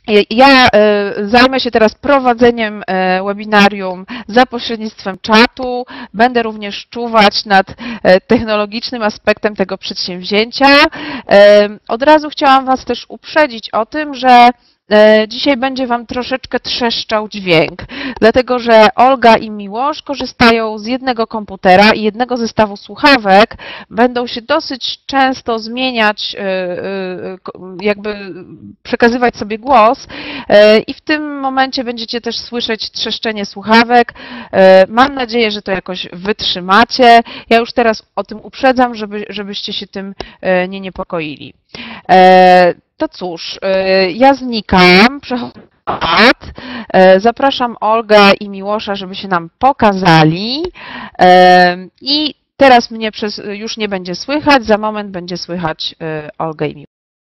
Ja zajmę się teraz prowadzeniem webinarium za pośrednictwem czatu. Będę również czuwać nad technologicznym aspektem tego przedsięwzięcia. Od razu chciałam Was też uprzedzić o tym, że dzisiaj będzie Wam troszeczkę trzeszczał dźwięk, dlatego że Olga i Miłosz korzystają z jednego komputera i jednego zestawu słuchawek, będą się dosyć często zmieniać, jakby przekazywać sobie głos i w tym momencie będziecie też słyszeć trzeszczenie słuchawek. Mam nadzieję, że to jakoś wytrzymacie. Ja już teraz o tym uprzedzam, żebyście się tym nie niepokoili. To cóż, ja znikam, przechodzę na czat. Zapraszam Olgę i Miłosza, żeby się nam pokazali i teraz mnie już nie będzie słychać, za moment będzie słychać Olgę i Miłosza.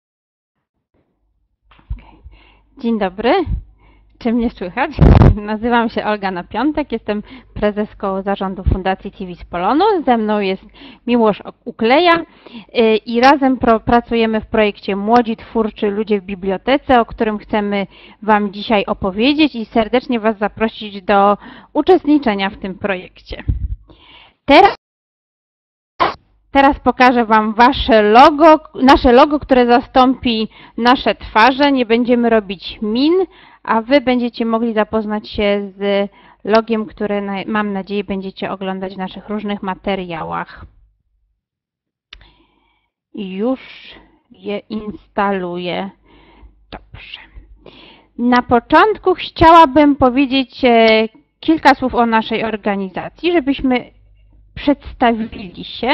Dzień dobry, czy mnie słychać? Nazywam się Olga Napiątek, jestem prezeską zarządu Fundacji Civis Polonus. Ze mną jest Miłosz Ukleja i razem pracujemy w projekcie Młodzi Twórczy Ludzie w Bibliotece, o którym chcemy Wam dzisiaj opowiedzieć i serdecznie Was zaprosić do uczestniczenia w tym projekcie. Teraz pokażę Wam nasze logo, które zastąpi nasze twarze. Nie będziemy robić min, a Wy będziecie mogli zapoznać się z logiem, które mam nadzieję będziecie oglądać w naszych różnych materiałach. Już je instaluję. Dobrze. Na początku chciałabym powiedzieć kilka słów o naszej organizacji, żebyśmy przedstawili się.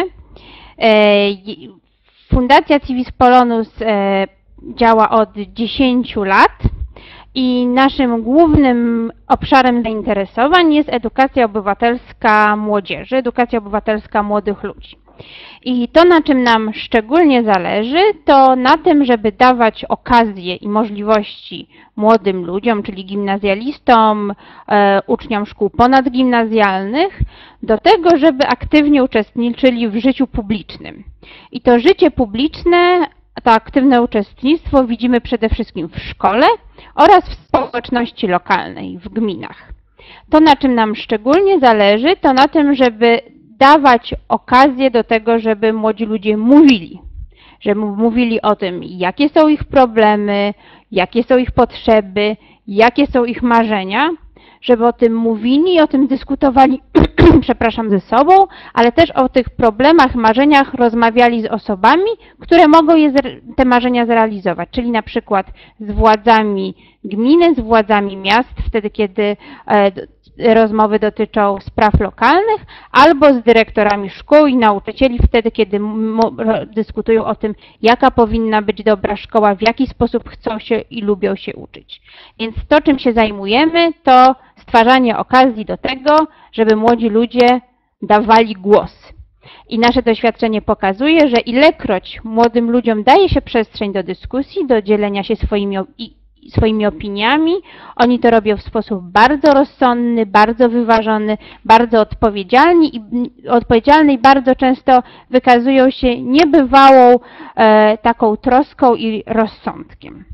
Fundacja Civis Polonus działa od 10 lat i naszym głównym obszarem zainteresowań jest edukacja obywatelska młodzieży, edukacja obywatelska młodych ludzi. I to, na czym nam szczególnie zależy, to na tym, żeby dawać okazje i możliwości młodym ludziom, czyli gimnazjalistom, uczniom szkół ponadgimnazjalnych, do tego, żeby aktywnie uczestniczyli w życiu publicznym. I to życie publiczne, to aktywne uczestnictwo widzimy przede wszystkim w szkole oraz w społeczności lokalnej, w gminach. To, na czym nam szczególnie zależy, to na tym, żeby dawać okazję do tego, żeby młodzi ludzie mówili. Żeby mówili o tym, jakie są ich problemy, jakie są ich potrzeby, jakie są ich marzenia, żeby o tym mówili i o tym dyskutowali, przepraszam, ze sobą, ale też o tych problemach, marzeniach rozmawiali z osobami, które mogą te marzenia zrealizować, czyli na przykład z władzami gminy, z władzami miast, wtedy kiedy rozmowy dotyczą spraw lokalnych, albo z dyrektorami szkół i nauczycieli wtedy, kiedy dyskutują o tym, jaka powinna być dobra szkoła, w jaki sposób chcą się i lubią się uczyć. Więc to, czym się zajmujemy, to stwarzanie okazji do tego, żeby młodzi ludzie dawali głos. I nasze doświadczenie pokazuje, że ilekroć młodym ludziom daje się przestrzeń do dyskusji, do dzielenia się swoimi opiniami, oni to robią w sposób bardzo rozsądny, bardzo wyważony, bardzo odpowiedzialny i bardzo często wykazują się niebywałą taką troską i rozsądkiem.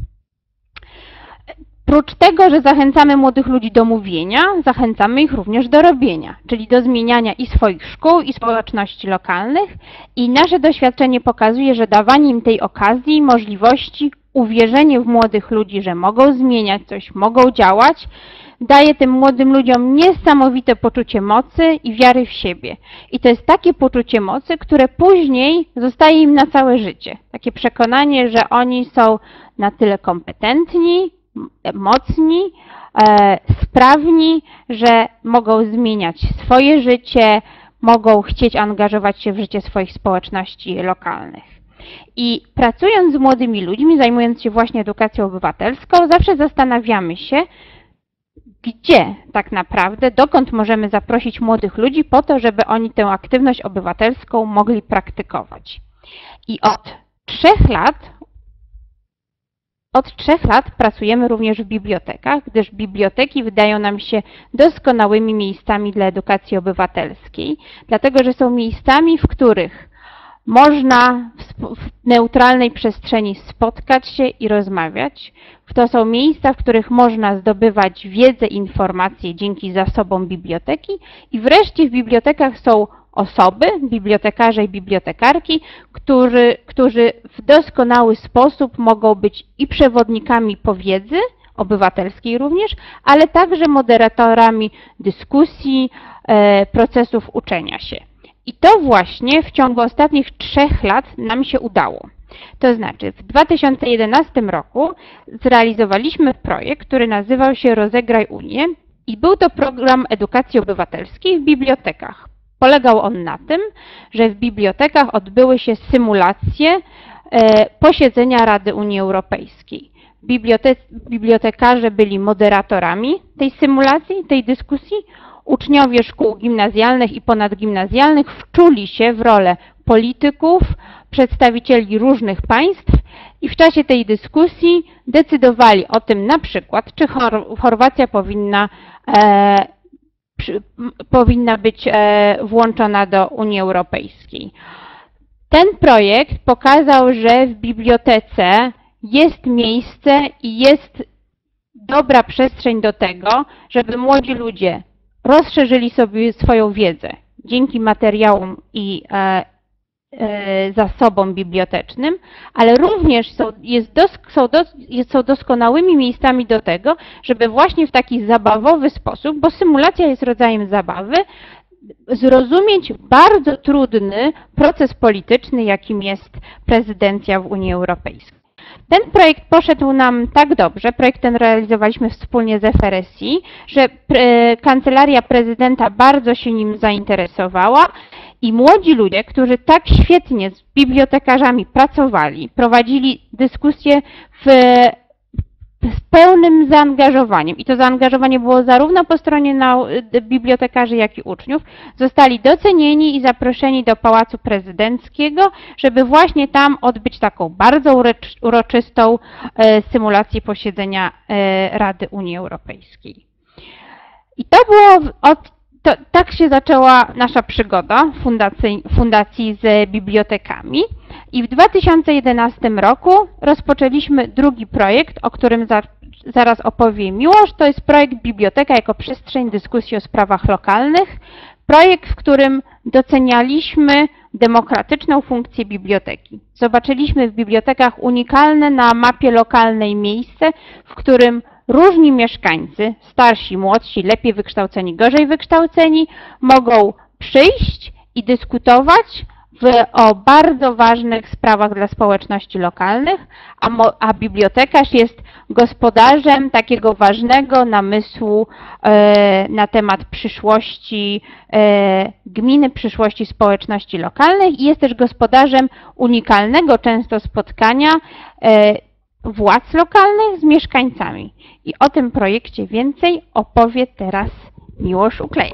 Prócz tego, że zachęcamy młodych ludzi do mówienia, zachęcamy ich również do robienia, czyli do zmieniania i swoich szkół, i społeczności lokalnych. I nasze doświadczenie pokazuje, że dawanie im tej okazji, możliwości, uwierzenie w młodych ludzi, że mogą zmieniać coś, mogą działać, daje tym młodym ludziom niesamowite poczucie mocy i wiary w siebie. I to jest takie poczucie mocy, które później zostaje im na całe życie. Takie przekonanie, że oni są na tyle kompetentni, mocni, sprawni, że mogą zmieniać swoje życie, mogą chcieć angażować się w życie swoich społeczności lokalnych. I pracując z młodymi ludźmi, zajmując się właśnie edukacją obywatelską, zawsze zastanawiamy się, gdzie tak naprawdę, dokąd możemy zaprosić młodych ludzi po to, żeby oni tę aktywność obywatelską mogli praktykować. I od 3 lat pracujemy również w bibliotekach, gdyż biblioteki wydają nam się doskonałymi miejscami dla edukacji obywatelskiej, dlatego że są miejscami, w których można w neutralnej przestrzeni spotkać się i rozmawiać. To są miejsca, w których można zdobywać wiedzę, informacje dzięki zasobom biblioteki i wreszcie w bibliotekach są osoby, bibliotekarze i bibliotekarki, którzy w doskonały sposób mogą być i przewodnikami po wiedzy, obywatelskiej również, ale także moderatorami dyskusji, procesów uczenia się. I to właśnie w ciągu ostatnich 3 lat nam się udało. To znaczy w 2011 roku zrealizowaliśmy projekt, który nazywał się Rozegraj Unię i był to program edukacji obywatelskiej w bibliotekach. Polegał on na tym, że w bibliotekach odbyły się symulacje posiedzenia Rady Unii Europejskiej. Bibliotekarze byli moderatorami tej symulacji, tej dyskusji. Uczniowie szkół gimnazjalnych i ponadgimnazjalnych wczuli się w rolę polityków, przedstawicieli różnych państw i w czasie tej dyskusji decydowali o tym na przykład, czy Chorwacja powinna być włączona do Unii Europejskiej. Ten projekt pokazał, że w bibliotece jest miejsce i jest dobra przestrzeń do tego, żeby młodzi ludzie rozszerzyli sobie swoją wiedzę dzięki materiałom i zasobom bibliotecznym, ale również są doskonałymi miejscami do tego, żeby właśnie w taki zabawowy sposób, bo symulacja jest rodzajem zabawy, zrozumieć bardzo trudny proces polityczny, jakim jest prezydencja w Unii Europejskiej. Ten projekt poszedł nam tak dobrze, projekt ten realizowaliśmy wspólnie z FRSI, że Kancelaria Prezydenta bardzo się nim zainteresowała i młodzi ludzie, którzy tak świetnie z bibliotekarzami pracowali, prowadzili dyskusje z pełnym zaangażowaniem i to zaangażowanie było zarówno po stronie bibliotekarzy, jak i uczniów, zostali docenieni i zaproszeni do Pałacu Prezydenckiego, żeby właśnie tam odbyć taką bardzo uroczystą symulację posiedzenia Rady Unii Europejskiej. I to było tak się zaczęła nasza przygoda fundacji z bibliotekami i w 2011 roku rozpoczęliśmy drugi projekt, o którym zaraz opowie Miłosz. To jest projekt Biblioteka jako przestrzeń dyskusji o sprawach lokalnych. Projekt, w którym docenialiśmy demokratyczną funkcję biblioteki. Zobaczyliśmy w bibliotekach unikalne na mapie lokalnej miejsce, w którym różni mieszkańcy, starsi, młodsi, lepiej wykształceni, gorzej wykształceni, mogą przyjść i dyskutować o bardzo ważnych sprawach dla społeczności lokalnych, a bibliotekarz jest gospodarzem takiego ważnego namysłu na temat przyszłości gminy, przyszłości społeczności lokalnych i jest też gospodarzem unikalnego często spotkania władz lokalnych z mieszkańcami. I o tym projekcie więcej opowie teraz Miłosz Ukleja.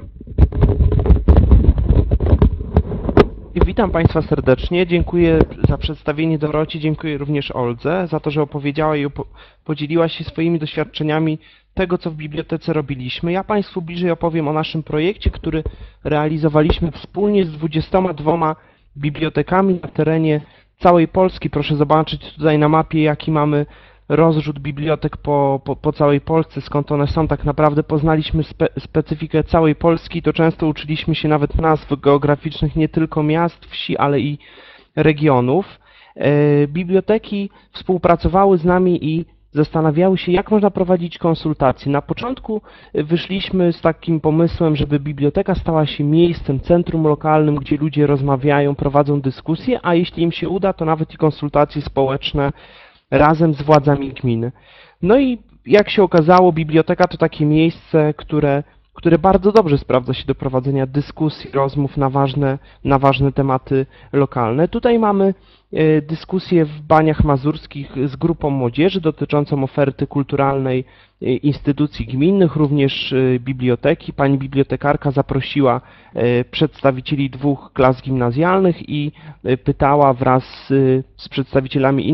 Witam Państwa serdecznie. Dziękuję za przedstawienie Dorocie, dziękuję również Oldze za to, że opowiedziała i podzieliła się swoimi doświadczeniami tego, co w bibliotece robiliśmy. Ja Państwu bliżej opowiem o naszym projekcie, który realizowaliśmy wspólnie z 22 bibliotekami na terenie całej Polski. Proszę zobaczyć tutaj na mapie, jaki mamy rozrzut bibliotek po całej Polsce, skąd one są. Tak naprawdę poznaliśmy specyfikę całej Polski, to często uczyliśmy się nawet nazw geograficznych nie tylko miast, wsi, ale i regionów. Biblioteki współpracowały z nami i zastanawiały się, jak można prowadzić konsultacje. Na początku wyszliśmy z takim pomysłem, żeby biblioteka stała się miejscem, centrum lokalnym, gdzie ludzie rozmawiają, prowadzą dyskusje, a jeśli im się uda, to nawet i konsultacje społeczne razem z władzami gminy. No i jak się okazało, biblioteka to takie miejsce, które bardzo dobrze sprawdza się do prowadzenia dyskusji, rozmów na ważne tematy lokalne. Tutaj mamy dyskusję w Baniach Mazurskich z grupą młodzieży dotyczącą oferty kulturalnej instytucji gminnych, również biblioteki. Pani bibliotekarka zaprosiła przedstawicieli 2 klas gimnazjalnych i pytała wraz z przedstawicielami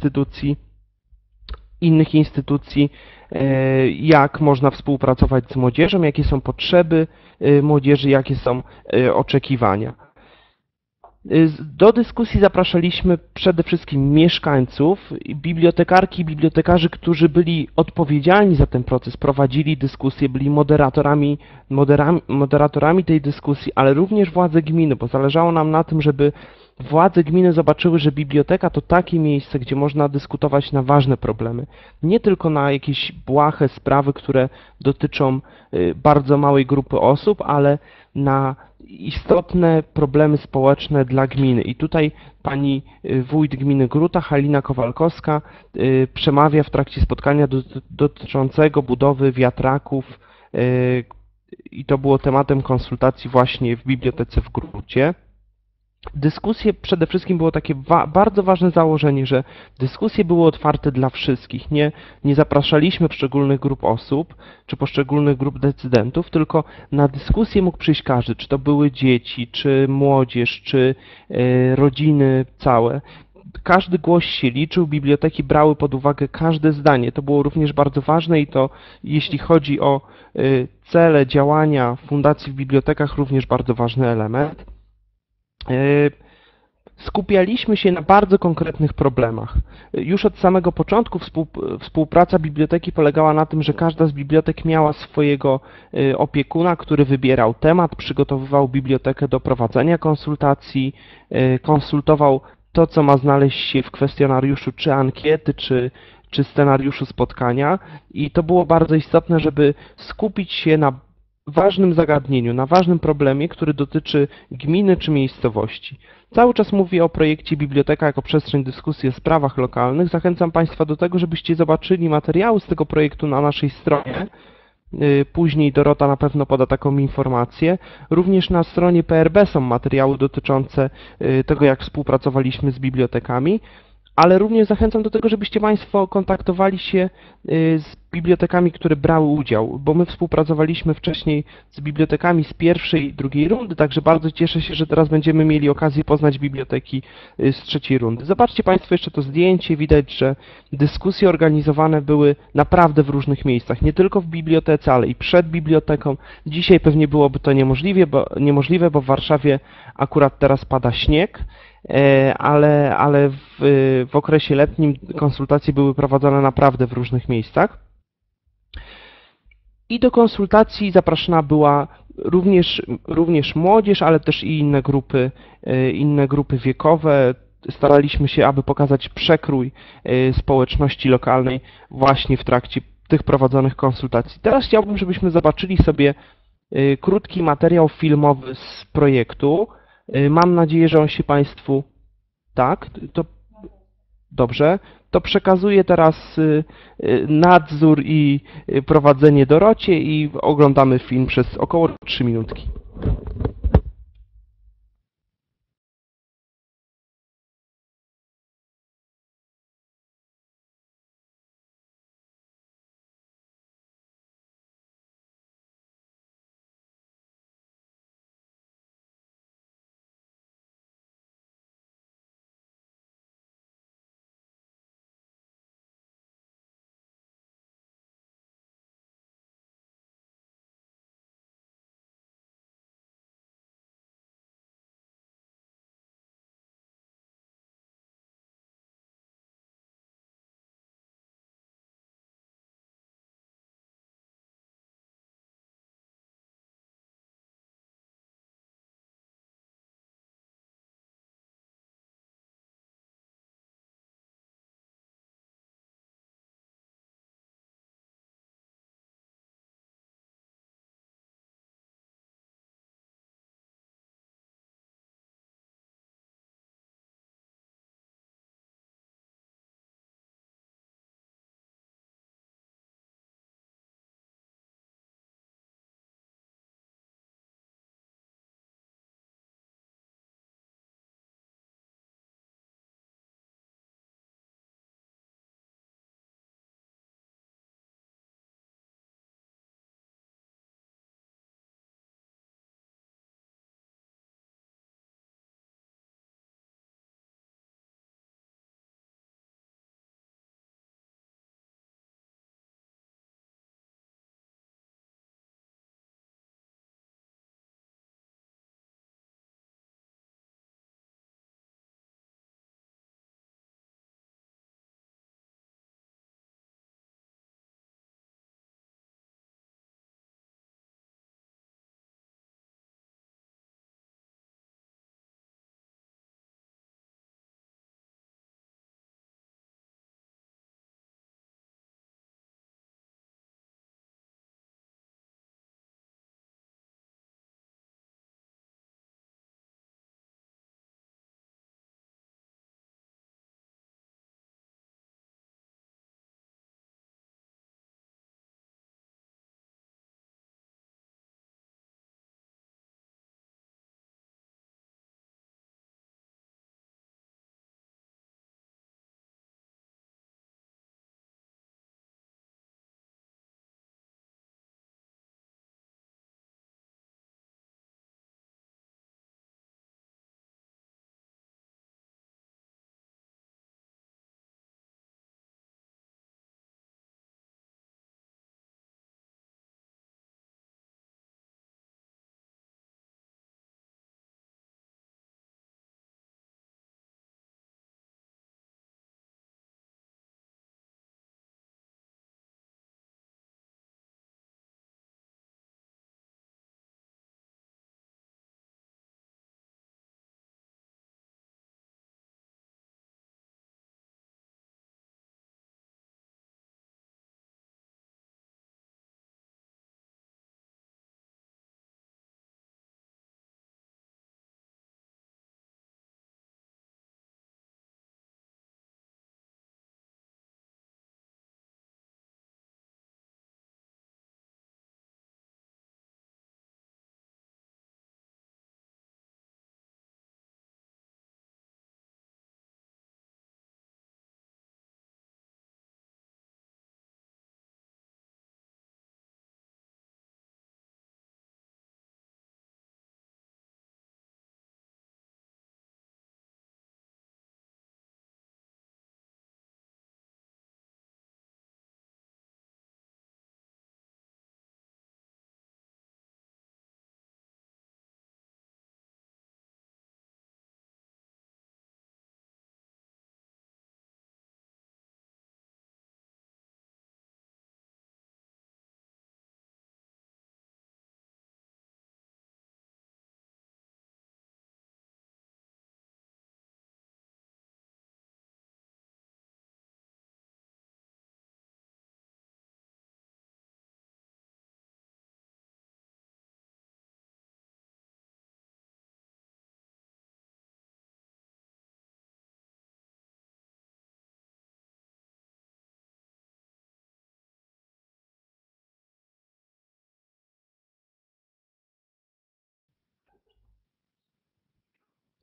innych instytucji, jak można współpracować z młodzieżą, jakie są potrzeby młodzieży, jakie są oczekiwania. Do dyskusji zapraszaliśmy przede wszystkim mieszkańców, bibliotekarki i bibliotekarzy, którzy byli odpowiedzialni za ten proces, prowadzili dyskusje, byli moderatorami tej dyskusji, ale również władze gminy, bo zależało nam na tym, żeby władze gminy zobaczyły, że biblioteka to takie miejsce, gdzie można dyskutować na ważne problemy. Nie tylko na jakieś błahe sprawy, które dotyczą bardzo małej grupy osób, ale na istotne problemy społeczne dla gminy. I tutaj pani wójt gminy Gruta, Halina Kowalkowska, przemawia w trakcie spotkania dotyczącego budowy wiatraków i to było tematem konsultacji właśnie w bibliotece w Grucie. Dyskusje przede wszystkim było takie bardzo ważne założenie, że dyskusje były otwarte dla wszystkich. Nie zapraszaliśmy poszczególnych grup osób czy poszczególnych grup decydentów, tylko na dyskusję mógł przyjść każdy, czy to były dzieci, czy młodzież, czy rodziny całe. Każdy głos się liczył, biblioteki brały pod uwagę każde zdanie. To było również bardzo ważne i to jeśli chodzi o cele działania fundacji w bibliotekach, również bardzo ważny element. Skupialiśmy się na bardzo konkretnych problemach. Już od samego początku współpraca biblioteki polegała na tym, że każda z bibliotek miała swojego opiekuna, który wybierał temat, przygotowywał bibliotekę do prowadzenia konsultacji, konsultował to, co ma znaleźć się w kwestionariuszu, czy ankiety, czy scenariuszu spotkania. I to było bardzo istotne, żeby skupić się na ważnym zagadnieniu, na ważnym problemie, który dotyczy gminy czy miejscowości. Cały czas mówię o projekcie Biblioteka jako przestrzeń dyskusji o sprawach lokalnych. Zachęcam Państwa do tego, żebyście zobaczyli materiały z tego projektu na naszej stronie. Później Dorota na pewno poda taką informację. Również na stronie PRB są materiały dotyczące tego, jak współpracowaliśmy z bibliotekami. Ale również zachęcam do tego, żebyście Państwo kontaktowali się z bibliotekami, które brały udział, bo my współpracowaliśmy wcześniej z bibliotekami z pierwszej i drugiej rundy, także bardzo cieszę się, że teraz będziemy mieli okazję poznać biblioteki z trzeciej rundy. Zobaczcie Państwo jeszcze to zdjęcie, widać, że dyskusje organizowane były naprawdę w różnych miejscach, nie tylko w bibliotece, ale i przed biblioteką. Dzisiaj pewnie byłoby to niemożliwe, bo w Warszawie akurat teraz pada śnieg, ale w okresie letnim konsultacje były prowadzone naprawdę w różnych miejscach. I do konsultacji zapraszana była również młodzież, ale też i inne grupy wiekowe. Staraliśmy się, aby pokazać przekrój społeczności lokalnej właśnie w trakcie tych prowadzonych konsultacji. Teraz chciałbym, żebyśmy zobaczyli sobie krótki materiał filmowy z projektu. Mam nadzieję, że on się Państwu... Tak, to dobrze. To przekazuję teraz nadzór i prowadzenie Dorocie i oglądamy film przez około 3 minutki.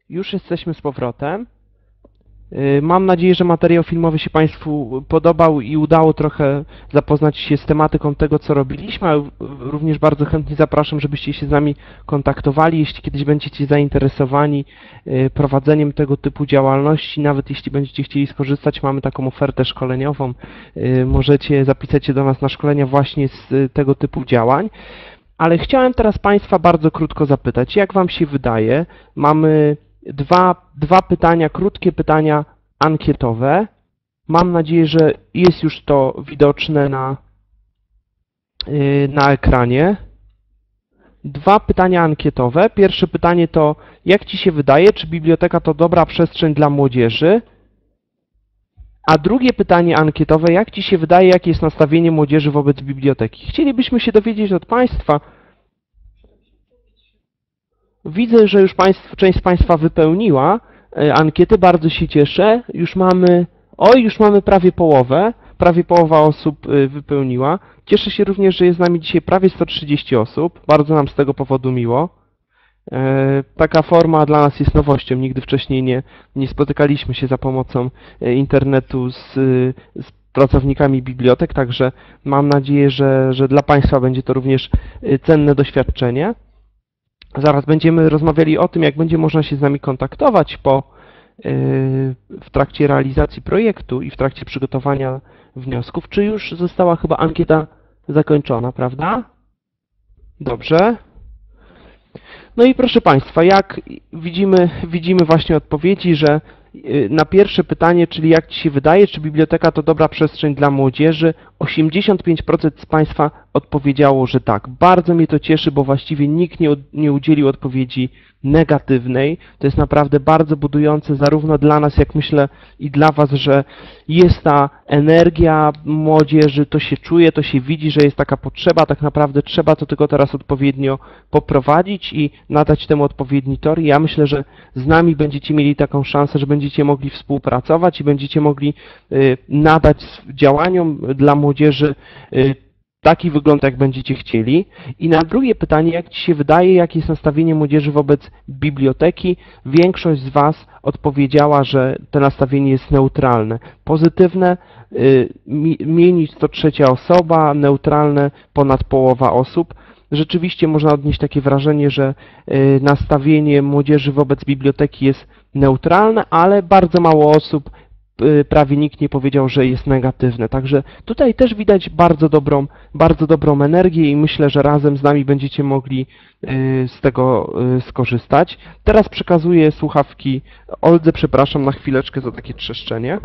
Już jesteśmy z powrotem. Mam nadzieję, że materiał filmowy się Państwu podobał i udało trochę zapoznać się z tematyką tego, co robiliśmy, ale również bardzo chętnie zapraszam, żebyście się z nami kontaktowali, jeśli kiedyś będziecie zainteresowani prowadzeniem tego typu działalności, nawet jeśli będziecie chcieli skorzystać, mamy taką ofertę szkoleniową, możecie zapisać się do nas na szkolenia właśnie z tego typu działań. Ale chciałem teraz Państwa bardzo krótko zapytać, jak Wam się wydaje, mamy dwa pytania, krótkie pytania ankietowe. Mam nadzieję, że jest już to widoczne na ekranie. Dwa pytania ankietowe. Pierwsze pytanie to, jak Ci się wydaje, czy biblioteka to dobra przestrzeń dla młodzieży? A drugie pytanie ankietowe, jak Ci się wydaje, jakie jest nastawienie młodzieży wobec biblioteki? Chcielibyśmy się dowiedzieć od Państwa. Widzę, że już część z Państwa wypełniła ankiety, bardzo się cieszę. Już mamy prawie połowę. Prawie połowa osób wypełniła. Cieszę się również, że jest z nami dzisiaj prawie 130 osób. Bardzo nam z tego powodu miło. Taka forma dla nas jest nowością. Nigdy wcześniej nie spotykaliśmy się za pomocą internetu z pracownikami bibliotek, także mam nadzieję, że dla Państwa będzie to również cenne doświadczenie. Zaraz będziemy rozmawiali o tym, jak będzie można się z nami kontaktować w trakcie realizacji projektu i w trakcie przygotowania wniosków. Czy już została chyba ankieta zakończona, prawda? Dobrze. No i proszę Państwa, jak widzimy właśnie odpowiedzi, że na pierwsze pytanie, czyli jak Ci się wydaje, czy biblioteka to dobra przestrzeń dla młodzieży, 85% z Państwa odpowiedziało, że tak. Bardzo mnie to cieszy, bo właściwie nikt nie udzielił odpowiedzi negatywnej. To jest naprawdę bardzo budujące zarówno dla nas, jak myślę, i dla Was, że jest ta energia młodzieży, to się czuje, to się widzi, że jest taka potrzeba. Tak naprawdę trzeba to tylko teraz odpowiednio poprowadzić i nadać temu odpowiedni tor. Ja myślę, że z nami będziecie mieli taką szansę, że będziecie mogli współpracować i będziecie mogli nadać działaniom dla młodzieży taki wygląd, jak będziecie chcieli. I na drugie pytanie, jak Ci się wydaje, jakie jest nastawienie młodzieży wobec biblioteki? Większość z Was odpowiedziała, że to nastawienie jest neutralne. Pozytywne mniej niż co trzecia osoba, neutralne ponad połowa osób. Rzeczywiście można odnieść takie wrażenie, że nastawienie młodzieży wobec biblioteki jest neutralne, ale bardzo mało osób, prawie nikt nie powiedział, że jest negatywne. Także tutaj też widać bardzo dobrą energię i myślę, że razem z nami będziecie mogli z tego skorzystać. Teraz przekazuję słuchawki Oldze, przepraszam na chwileczkę za takie trzeszczenie.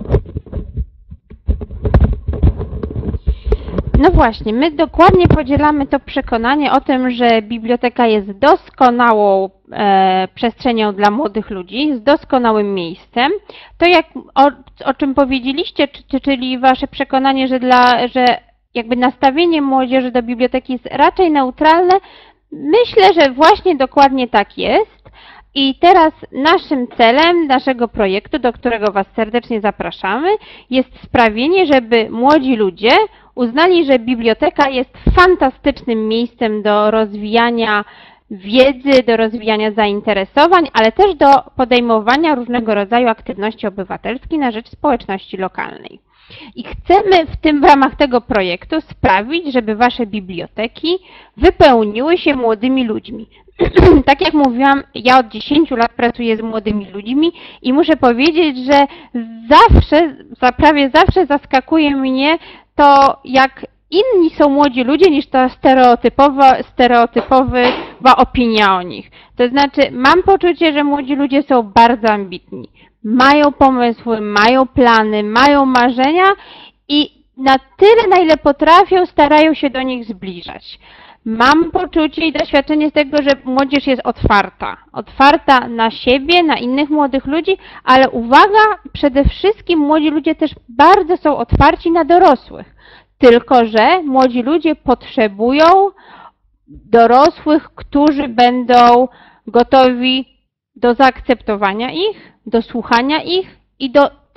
No właśnie, my dokładnie podzielamy to przekonanie o tym, że biblioteka jest doskonałą przestrzenią dla młodych ludzi, z doskonałym miejscem. To o czym powiedzieliście, czyli wasze przekonanie, że jakby nastawienie młodzieży do biblioteki jest raczej neutralne, myślę, że właśnie dokładnie tak jest. I teraz naszym celem naszego projektu, do którego Was serdecznie zapraszamy, jest sprawienie, żeby młodzi ludzie uznali, że biblioteka jest fantastycznym miejscem do rozwijania wiedzy, do rozwijania zainteresowań, ale też do podejmowania różnego rodzaju aktywności obywatelskich na rzecz społeczności lokalnej. I chcemy w ramach tego projektu sprawić, żeby Wasze biblioteki wypełniły się młodymi ludźmi. Tak jak mówiłam, ja od 10 lat pracuję z młodymi ludźmi i muszę powiedzieć, że prawie zawsze zaskakuje mnie to, jak inni są młodzi ludzie niż ta stereotypowa opinia o nich. To znaczy, mam poczucie, że młodzi ludzie są bardzo ambitni. Mają pomysły, mają plany, mają marzenia i na tyle, na ile potrafią, starają się do nich zbliżać. Mam poczucie i doświadczenie z tego, że młodzież jest otwarta na siebie, na innych młodych ludzi, ale uwaga, przede wszystkim młodzi ludzie też bardzo są otwarci na dorosłych. Tylko że młodzi ludzie potrzebują dorosłych, którzy będą gotowi do zaakceptowania ich, do słuchania ich i do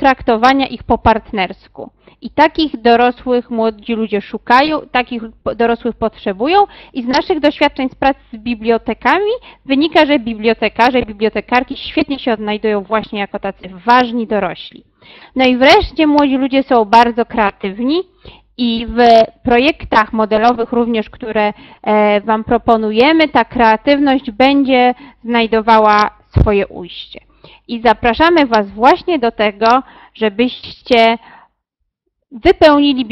traktowania ich po partnersku. I takich dorosłych młodzi ludzie szukają, takich dorosłych potrzebują i z naszych doświadczeń z pracy z bibliotekami wynika, że bibliotekarze i bibliotekarki świetnie się odnajdują właśnie jako tacy ważni dorośli. No i wreszcie młodzi ludzie są bardzo kreatywni i w projektach modelowych również, które Wam proponujemy, ta kreatywność będzie znajdowała swoje ujście. I zapraszamy Was właśnie do tego, żebyście wypełnili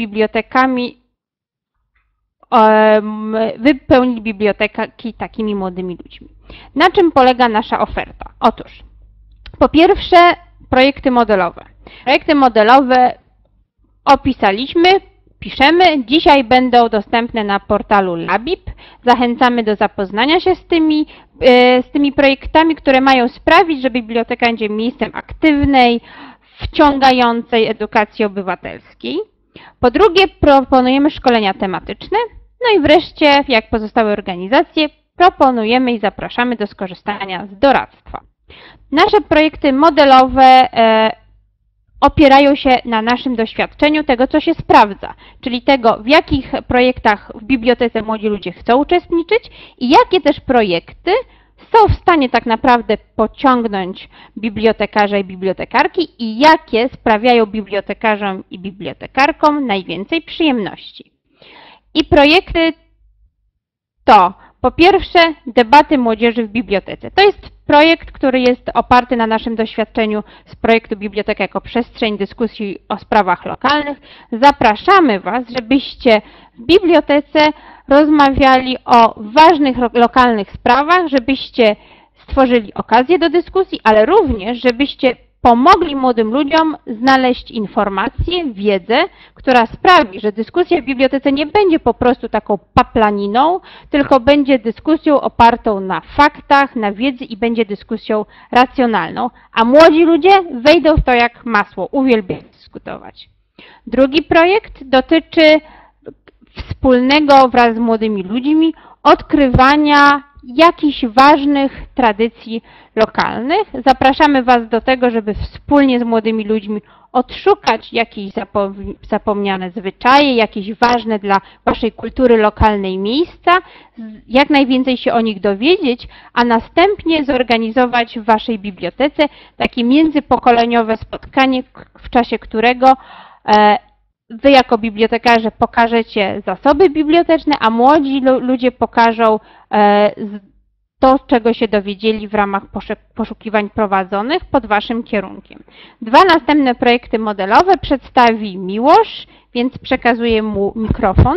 biblioteki takimi młodymi ludźmi. Na czym polega nasza oferta? Otóż, po pierwsze, projekty modelowe. Projekty modelowe opisaliśmy, piszemy. Dzisiaj będą dostępne na portalu Labib. Zachęcamy do zapoznania się z tymi projektami, które mają sprawić, że biblioteka będzie miejscem aktywnej, wciągającej edukacji obywatelskiej. Po drugie, proponujemy szkolenia tematyczne. No i wreszcie, jak pozostałe organizacje, proponujemy i zapraszamy do skorzystania z doradztwa. Nasze projekty modelowe opierają się na naszym doświadczeniu tego, co się sprawdza, czyli tego, w jakich projektach w bibliotece młodzi ludzie chcą uczestniczyć i jakie też projekty są w stanie tak naprawdę pociągnąć bibliotekarza i bibliotekarki i jakie sprawiają bibliotekarzom i bibliotekarkom najwięcej przyjemności. I projekty to, po pierwsze, debaty młodzieży w bibliotece. To jest projekt, który jest oparty na naszym doświadczeniu z projektu Biblioteka jako przestrzeń dyskusji o sprawach lokalnych. Zapraszamy Was, żebyście w bibliotece rozmawiali o ważnych lokalnych sprawach, żebyście stworzyli okazję do dyskusji, ale również, żebyście pomogli młodym ludziom znaleźć informację, wiedzę, która sprawi, że dyskusja w bibliotece nie będzie po prostu taką paplaniną, tylko będzie dyskusją opartą na faktach, na wiedzy i będzie dyskusją racjonalną, a młodzi ludzie wejdą w to jak masło, uwielbiają dyskutować. Drugi projekt dotyczy wspólnego wraz z młodymi ludźmi odkrywania jakichś ważnych tradycji lokalnych. Zapraszamy Was do tego, żeby wspólnie z młodymi ludźmi odszukać jakieś zapomniane zwyczaje, jakieś ważne dla Waszej kultury lokalnej miejsca, jak najwięcej się o nich dowiedzieć, a następnie zorganizować w Waszej bibliotece takie międzypokoleniowe spotkanie, w czasie którego Wy jako bibliotekarze pokażecie zasoby biblioteczne, a młodzi ludzie pokażą to, czego się dowiedzieli w ramach poszukiwań prowadzonych pod Waszym kierunkiem. Dwa następne projekty modelowe przedstawi Miłosz, więc przekazuję mu mikrofon.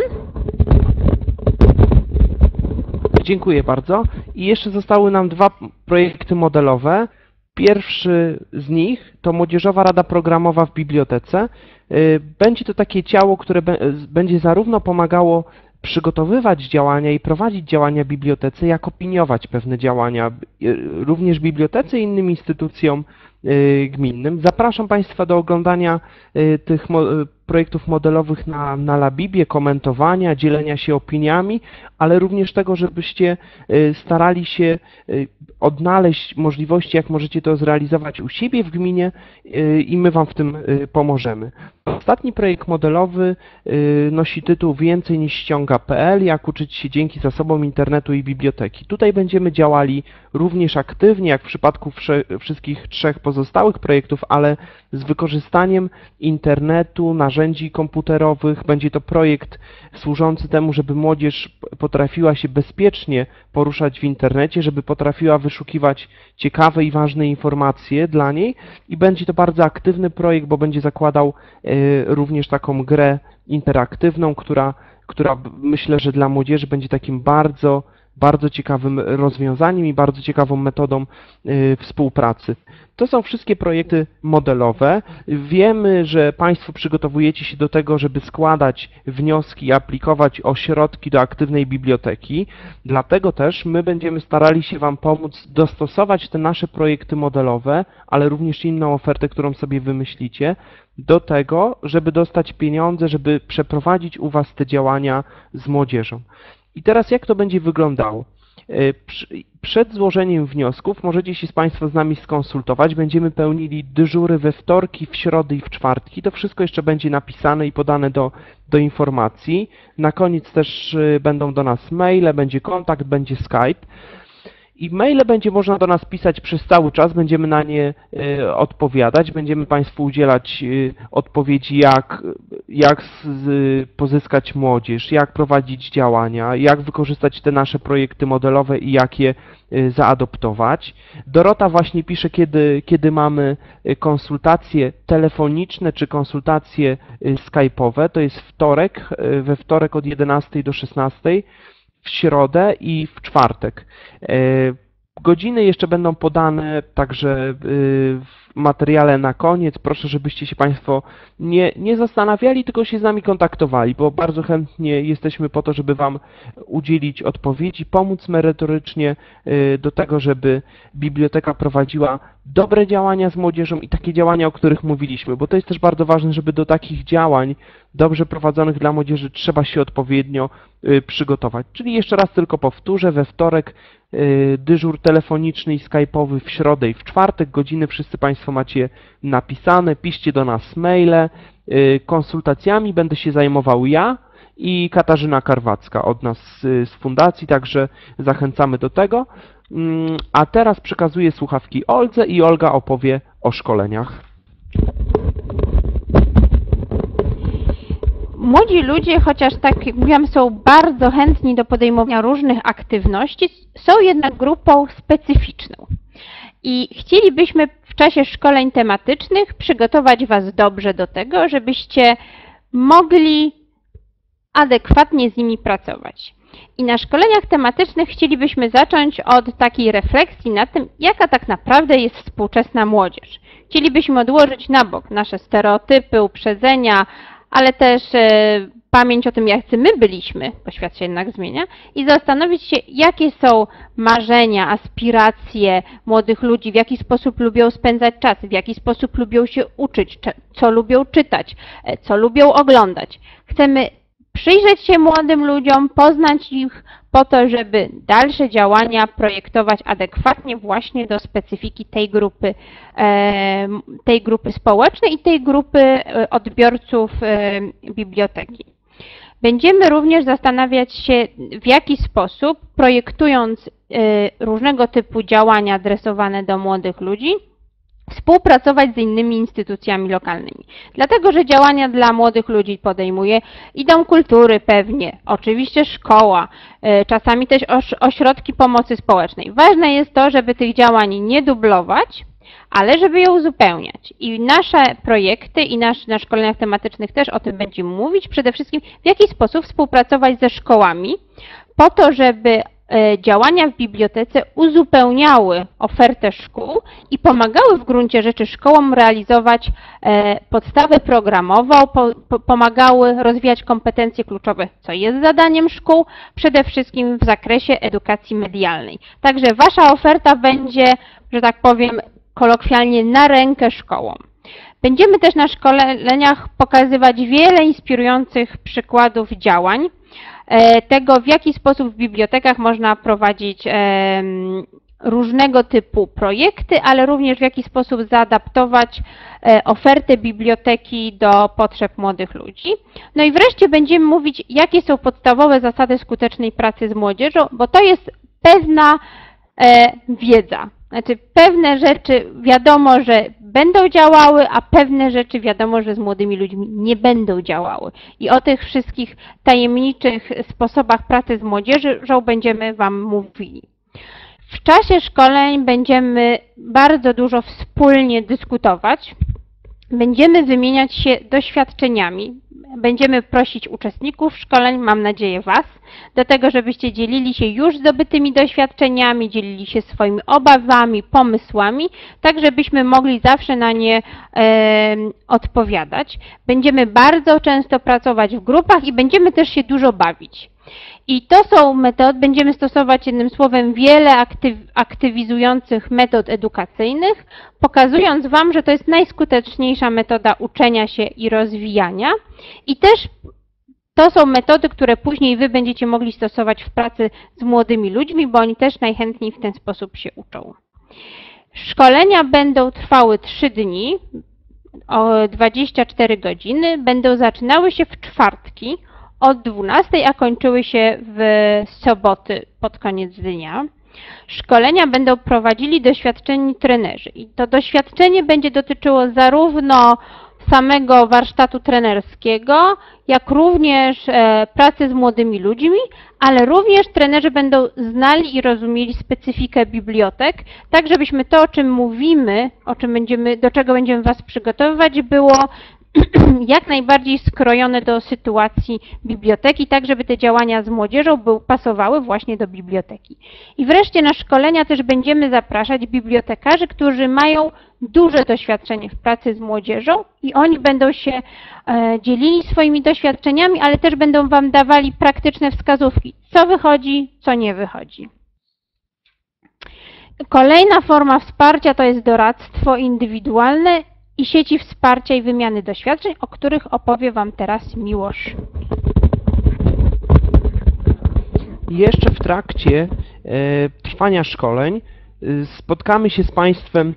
Dziękuję bardzo. I jeszcze zostały nam dwa projekty modelowe. Pierwszy z nich to Młodzieżowa Rada Programowa w Bibliotece. Będzie to takie ciało, które będzie zarówno pomagało przygotowywać działania i prowadzić działania bibliotece, jak opiniować pewne działania również bibliotece i innym instytucjom gminnym. Zapraszam Państwa do oglądania tych projektów modelowych na Labibie, komentowania, dzielenia się opiniami, ale również tego, żebyście starali się odnaleźć możliwości, jak możecie to zrealizować u siebie w gminie i my Wam w tym pomożemy. Ostatni projekt modelowy nosi tytuł Więcej niż ściąga.pl, jak uczyć się dzięki zasobom internetu i biblioteki. Tutaj będziemy działali również aktywnie, jak w przypadku wszystkich trzech pozostałych projektów, ale z wykorzystaniem internetu, narzędzi komputerowych. Będzie to projekt służący temu, żeby młodzież potrafiła się bezpiecznie poruszać w internecie, żeby potrafiła wyszukiwać ciekawe i ważne informacje dla niej i będzie to bardzo aktywny projekt, bo będzie zakładał również taką grę interaktywną, która myślę, że dla młodzieży będzie takim bardzo ciekawym rozwiązaniem i bardzo ciekawą metodą współpracy. To są wszystkie projekty modelowe. Wiemy, że Państwo przygotowujecie się do tego, żeby składać wnioski i aplikować o środki do aktywnej biblioteki. Dlatego też my będziemy starali się Wam pomóc dostosować te nasze projekty modelowe, ale również inną ofertę, którą sobie wymyślicie, do tego, żeby dostać pieniądze, żeby przeprowadzić u Was te działania z młodzieżą. I teraz jak to będzie wyglądało? Przed złożeniem wniosków możecie się Państwo z nami skonsultować. Będziemy pełnili dyżury we wtorki, w środy i w czwartki. To wszystko jeszcze będzie napisane i podane do informacji. Na koniec też będą do nas maile, będzie kontakt, będzie Skype. I maile będzie można do nas pisać przez cały czas, będziemy na nie odpowiadać, będziemy Państwu udzielać odpowiedzi, jak pozyskać młodzież, jak prowadzić działania, jak wykorzystać te nasze projekty modelowe i jak je zaadoptować. Dorota właśnie pisze, kiedy mamy konsultacje telefoniczne czy konsultacje skype'owe, to jest wtorek, we wtorek od 11 do 16. W środę i w czwartek. Godziny jeszcze będą podane także w materiale na koniec. Proszę, żebyście się Państwo nie zastanawiali, tylko się z nami kontaktowali, bo bardzo chętnie jesteśmy po to, żeby Wam udzielić odpowiedzi, pomóc merytorycznie do tego, żeby biblioteka prowadziła dobre działania z młodzieżą i takie działania, o których mówiliśmy, bo to jest też bardzo ważne, żeby do takich działań dobrze prowadzonych dla młodzieży trzeba się odpowiednio przygotować. Czyli jeszcze raz tylko powtórzę, we wtorek dyżur telefoniczny i skype'owy, w środę i w czwartek, godziny wszyscy Państwo macie napisane, piszcie do nas maile, konsultacjami będę się zajmował ja i Katarzyna Karwacka od nas z fundacji, także zachęcamy do tego. A teraz przekazuję słuchawki Oldze i Olga opowie o szkoleniach. Młodzi ludzie, chociaż tak jak mówiłam, są bardzo chętni do podejmowania różnych aktywności, są jednak grupą specyficzną. I chcielibyśmy w czasie szkoleń tematycznych przygotować Was dobrze do tego, żebyście mogli adekwatnie z nimi pracować. I na szkoleniach tematycznych chcielibyśmy zacząć od takiej refleksji nad tym, jaka tak naprawdę jest współczesna młodzież. Chcielibyśmy odłożyć na bok nasze stereotypy, uprzedzenia, ale też pamięć o tym, jacy my byliśmy, bo świat się jednak zmienia, i zastanowić się, jakie są marzenia, aspiracje młodych ludzi, w jaki sposób lubią spędzać czas, w jaki sposób lubią się uczyć, co lubią czytać, co lubią oglądać. Chcemy przyjrzeć się młodym ludziom, poznać ich po to, żeby dalsze działania projektować adekwatnie właśnie do specyfiki tej grupy społecznej i tej grupy odbiorców biblioteki. Będziemy również zastanawiać się, w jaki sposób, projektując różnego typu działania adresowane do młodych ludzi, współpracować z innymi instytucjami lokalnymi. Dlatego, że działania dla młodych ludzi podejmuje i Dom Kultury pewnie, oczywiście szkoła, czasami też ośrodki pomocy społecznej. Ważne jest to, żeby tych działań nie dublować, ale żeby je uzupełniać. I nasze projekty i na szkoleniach tematycznych też o tym będziemy mówić. Przede wszystkim w jaki sposób współpracować ze szkołami po to, żeby działania w bibliotece uzupełniały ofertę szkół i pomagały w gruncie rzeczy szkołom realizować podstawę programową, pomagały rozwijać kompetencje kluczowe, co jest zadaniem szkół, przede wszystkim w zakresie edukacji medialnej. Także Wasza oferta będzie, że tak powiem, kolokwialnie na rękę szkołom. Będziemy też na szkoleniach pokazywać wiele inspirujących przykładów działań, tego, w jaki sposób w bibliotekach można prowadzić różnego typu projekty, ale również w jaki sposób zaadaptować ofertę biblioteki do potrzeb młodych ludzi. No i wreszcie będziemy mówić, jakie są podstawowe zasady skutecznej pracy z młodzieżą, bo to jest pewna wiedza. Znaczy pewne rzeczy wiadomo, że będą działały, a pewne rzeczy wiadomo, że z młodymi ludźmi nie będą działały. I o tych wszystkich tajemniczych sposobach pracy z młodzieżą będziemy Wam mówili. W czasie szkoleń będziemy bardzo dużo wspólnie dyskutować, będziemy wymieniać się doświadczeniami, będziemy prosić uczestników szkoleń, mam nadzieję Was, do tego, żebyście dzielili się już zdobytymi doświadczeniami, dzielili się swoimi obawami, pomysłami, tak żebyśmy mogli zawsze na nie odpowiadać. Będziemy bardzo często pracować w grupach i będziemy też się dużo bawić. I to są metody, będziemy stosować jednym słowem wiele aktywizujących metod edukacyjnych, pokazując Wam, że to jest najskuteczniejsza metoda uczenia się i rozwijania. I też to są metody, które później Wy będziecie mogli stosować w pracy z młodymi ludźmi, bo oni też najchętniej w ten sposób się uczą. Szkolenia będą trwały 3 dni, o 24 godziny, będą zaczynały się w czwartki od 12, a kończyły się w soboty pod koniec dnia. Szkolenia będą prowadzili doświadczeni trenerzy i to doświadczenie będzie dotyczyło zarówno samego warsztatu trenerskiego, jak również pracy z młodymi ludźmi, ale również trenerzy będą znali i rozumieli specyfikę bibliotek, tak żebyśmy to, o czym mówimy, do czego będziemy Was przygotowywać, było jak najbardziej skrojone do sytuacji biblioteki, tak żeby te działania z młodzieżą pasowały właśnie do biblioteki. I wreszcie na szkolenia też będziemy zapraszać bibliotekarzy, którzy mają duże doświadczenie w pracy z młodzieżą i oni będą się dzielili swoimi doświadczeniami, ale też będą Wam dawali praktyczne wskazówki, co wychodzi, co nie wychodzi. Kolejna forma wsparcia to jest doradztwo indywidualne i sieci wsparcia i wymiany doświadczeń, o których opowie Wam teraz Miłosz. Jeszcze w trakcie trwania szkoleń spotkamy się z Państwem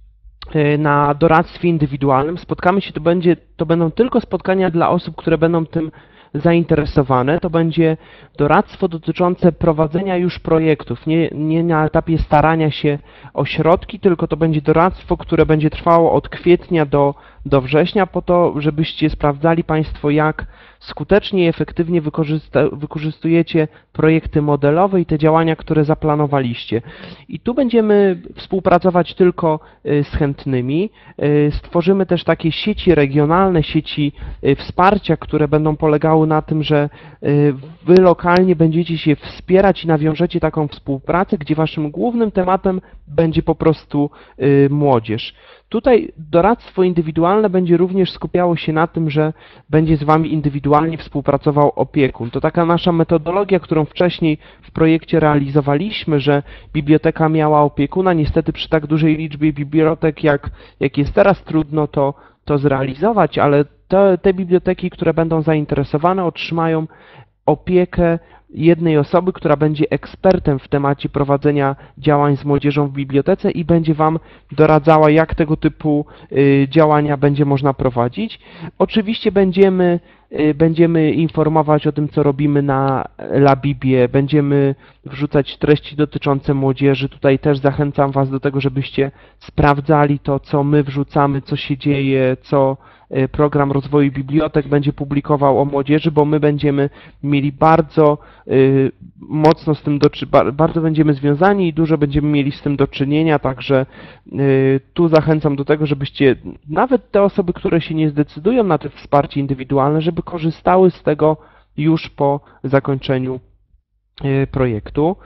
na doradztwie indywidualnym. Spotkamy się, to będą tylko spotkania dla osób, które będą tym zainteresowane. To będzie doradztwo dotyczące prowadzenia już projektów, nie na etapie starania się o środki, tylko to będzie doradztwo, które będzie trwało od kwietnia do września, po to, żebyście sprawdzali Państwo, jak skutecznie i efektywnie wykorzystujecie projekty modelowe i te działania, które zaplanowaliście. I tu będziemy współpracować tylko z chętnymi. Stworzymy też takie sieci regionalne, sieci wsparcia, które będą polegały na tym, że Wy lokalnie będziecie się wspierać i nawiążecie taką współpracę, gdzie Waszym głównym tematem będzie po prostu młodzież. Tutaj doradztwo indywidualne będzie również skupiało się na tym, że będzie z Wami indywidualnie współpracował opiekun. To taka nasza metodologia, którą wcześniej w projekcie realizowaliśmy, że biblioteka miała opiekuna. Niestety przy tak dużej liczbie bibliotek, jak jest teraz, trudno to zrealizować, ale te biblioteki, które będą zainteresowane, otrzymają opiekę jednej osoby, która będzie ekspertem w temacie prowadzenia działań z młodzieżą w bibliotece i będzie Wam doradzała, jak tego typu działania będzie można prowadzić. Oczywiście będziemy informować o tym, co robimy na LabIBie, będziemy wrzucać treści dotyczące młodzieży. Tutaj też zachęcam Was do tego, żebyście sprawdzali to, co my wrzucamy, co się dzieje, co Program Rozwoju Bibliotek będzie publikował o młodzieży, bo my będziemy mieli bardzo mocno z tym bardzo będziemy związani i dużo będziemy mieli z tym do czynienia, także tu zachęcam do tego, żebyście nawet te osoby, które się nie zdecydują na to wsparcie indywidualne, żeby korzystały z tego już po zakończeniu projektu.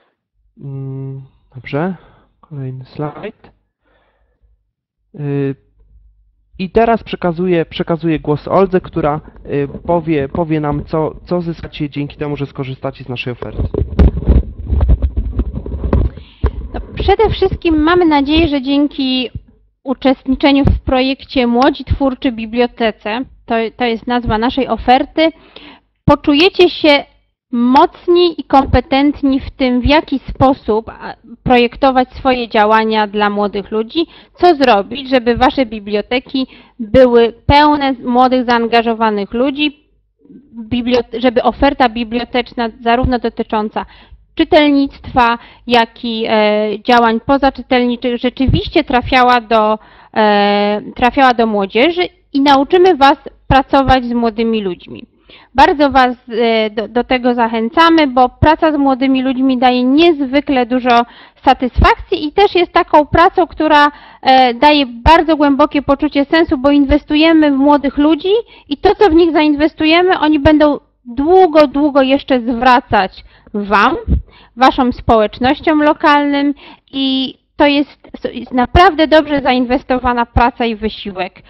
Dobrze, kolejny slajd. I teraz przekazuję głos Oldze, która powie nam, co zyskacie dzięki temu, że skorzystacie z naszej oferty. No, przede wszystkim mamy nadzieję, że dzięki uczestniczeniu w projekcie Młodzi Twórczy Bibliotece, to jest nazwa naszej oferty, poczujecie się mocni i kompetentni w tym, w jaki sposób projektować swoje działania dla młodych ludzi, co zrobić, żeby Wasze biblioteki były pełne młodych, zaangażowanych ludzi, żeby oferta biblioteczna zarówno dotycząca czytelnictwa, jak i działań pozaczytelniczych rzeczywiście trafiała do młodzieży i nauczymy Was pracować z młodymi ludźmi. Bardzo Was do tego zachęcamy, bo praca z młodymi ludźmi daje niezwykle dużo satysfakcji i też jest taką pracą, która daje bardzo głębokie poczucie sensu, bo inwestujemy w młodych ludzi i to, co w nich zainwestujemy, oni będą długo, długo jeszcze zwracać Wam, Waszą społecznościom lokalnym i to jest naprawdę dobrze zainwestowana praca i wysiłek.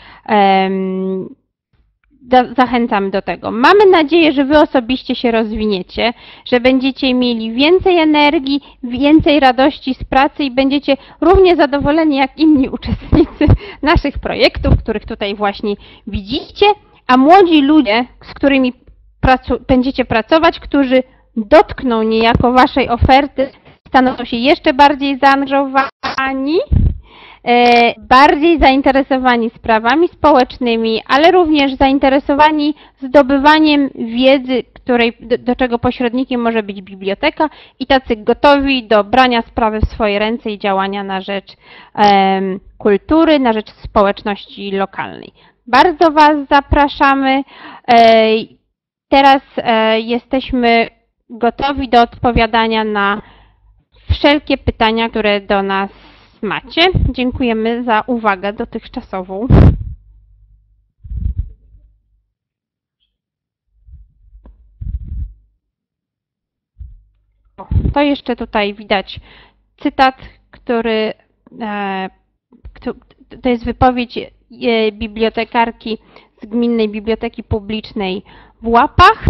Zachęcam do tego. Mamy nadzieję, że Wy osobiście się rozwiniecie, że będziecie mieli więcej energii, więcej radości z pracy i będziecie równie zadowoleni jak inni uczestnicy naszych projektów, których tutaj właśnie widzicie, a młodzi ludzie, z którymi będziecie pracować, którzy dotkną niejako waszej oferty, staną się jeszcze bardziej zaangażowani, bardziej zainteresowani sprawami społecznymi, ale również zainteresowani zdobywaniem wiedzy, do czego pośrednikiem może być biblioteka, i tacy gotowi do brania sprawy w swoje ręce i działania na rzecz kultury, na rzecz społeczności lokalnej. bardzo Was zapraszamy. Teraz jesteśmy gotowi do odpowiadania na wszelkie pytania, które do nas macie. Dziękujemy za uwagę dotychczasową. To jeszcze tutaj widać cytat, który to jest wypowiedź bibliotekarki z Gminnej Biblioteki Publicznej w Łapach.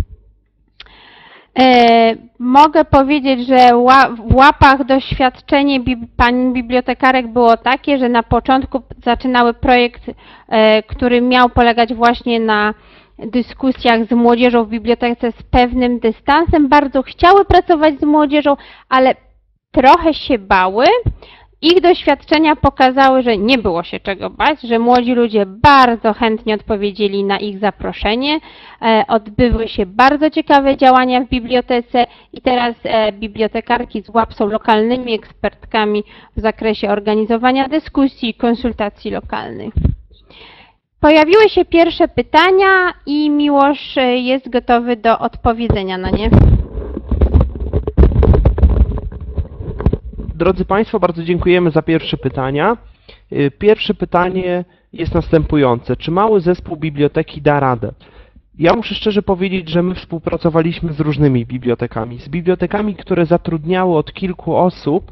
Mogę powiedzieć, że w Łapach doświadczenie pań bibliotekarek było takie, że na początku zaczynały projekt, który miał polegać właśnie na dyskusjach z młodzieżą w bibliotece z pewnym dystansem. Bardzo chciały pracować z młodzieżą, ale trochę się bały. Ich doświadczenia pokazały, że nie było się czego bać, że młodzi ludzie bardzo chętnie odpowiedzieli na ich zaproszenie. Odbyły się bardzo ciekawe działania w bibliotece i teraz bibliotekarki z Łap są lokalnymi ekspertkami w zakresie organizowania dyskusji i konsultacji lokalnych. Pojawiły się pierwsze pytania i Miłosz jest gotowy do odpowiedzenia na nie. Drodzy Państwo, bardzo dziękujemy za pierwsze pytania. Pierwsze pytanie jest następujące. Czy mały zespół biblioteki da radę? Ja muszę szczerze powiedzieć, że my współpracowaliśmy z różnymi bibliotekami. Z bibliotekami, które zatrudniały od kilku osób,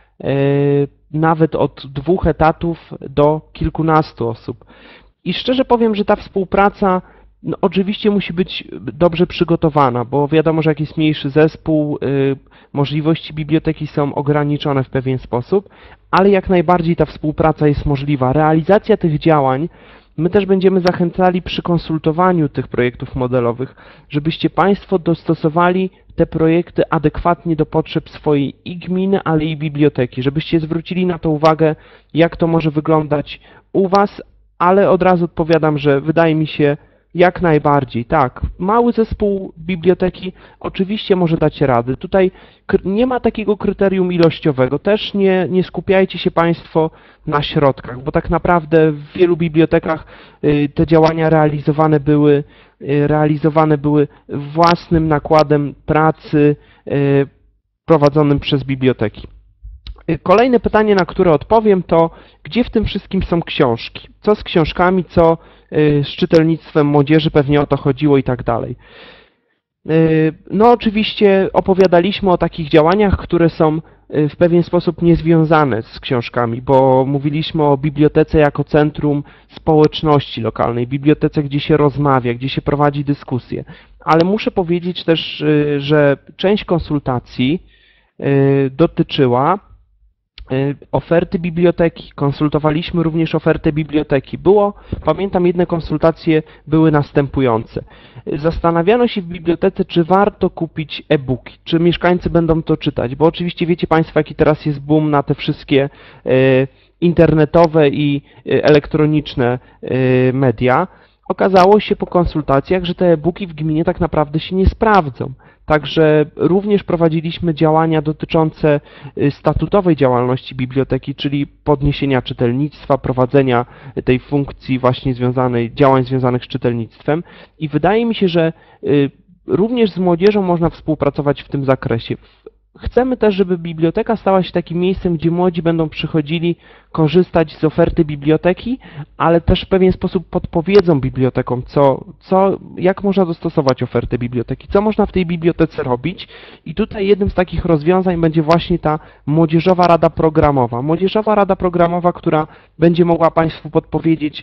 nawet od 2 etatów do kilkunastu osób. I szczerze powiem, że ta współpraca oczywiście musi być dobrze przygotowana, bo wiadomo, że jak jest mniejszy zespół, możliwości biblioteki są ograniczone w pewien sposób, ale jak najbardziej ta współpraca jest możliwa. Realizacja tych działań my też będziemy zachęcali przy konsultowaniu tych projektów modelowych, żebyście Państwo dostosowali te projekty adekwatnie do potrzeb swojej i gminy, ale i biblioteki, żebyście zwrócili na to uwagę, jak to może wyglądać u Was, ale od razu odpowiadam, że wydaje mi się, jak najbardziej, tak. Mały zespół biblioteki oczywiście może dać rady. Tutaj nie ma takiego kryterium ilościowego. Też nie skupiajcie się Państwo na środkach, bo tak naprawdę w wielu bibliotekach te działania realizowane były własnym nakładem pracy prowadzonym przez biblioteki. Kolejne pytanie, na które odpowiem, to gdzie w tym wszystkim są książki? Co z książkami, co z czytelnictwem młodzieży, pewnie o to chodziło i tak dalej. No oczywiście opowiadaliśmy o takich działaniach, które są w pewien sposób niezwiązane z książkami, bo mówiliśmy o bibliotece jako centrum społeczności lokalnej, bibliotece, gdzie się rozmawia, gdzie się prowadzi dyskusje. Ale muszę powiedzieć też, że część konsultacji dotyczyła oferty biblioteki. Konsultowaliśmy również ofertę biblioteki. Pamiętam, jedne konsultacje były następujące. Zastanawiano się w bibliotece, czy warto kupić e-booki, czy mieszkańcy będą to czytać, bo oczywiście wiecie Państwo, jaki teraz jest boom na te wszystkie internetowe i elektroniczne media. Okazało się po konsultacjach, że te e-booki w gminie tak naprawdę się nie sprawdzą. Także również prowadziliśmy działania dotyczące statutowej działalności biblioteki, czyli podniesienia czytelnictwa, prowadzenia tej funkcji właśnie działań związanych z czytelnictwem. I wydaje mi się, że również z młodzieżą można współpracować w tym zakresie. Chcemy też, żeby biblioteka stała się takim miejscem, gdzie młodzi będą przychodzili korzystać z oferty biblioteki, ale też w pewien sposób podpowiedzą bibliotekom, jak można dostosować ofertę biblioteki, co można w tej bibliotece robić. I tutaj jednym z takich rozwiązań będzie właśnie ta Młodzieżowa Rada Programowa. Młodzieżowa Rada Programowa, która będzie mogła Państwu podpowiedzieć,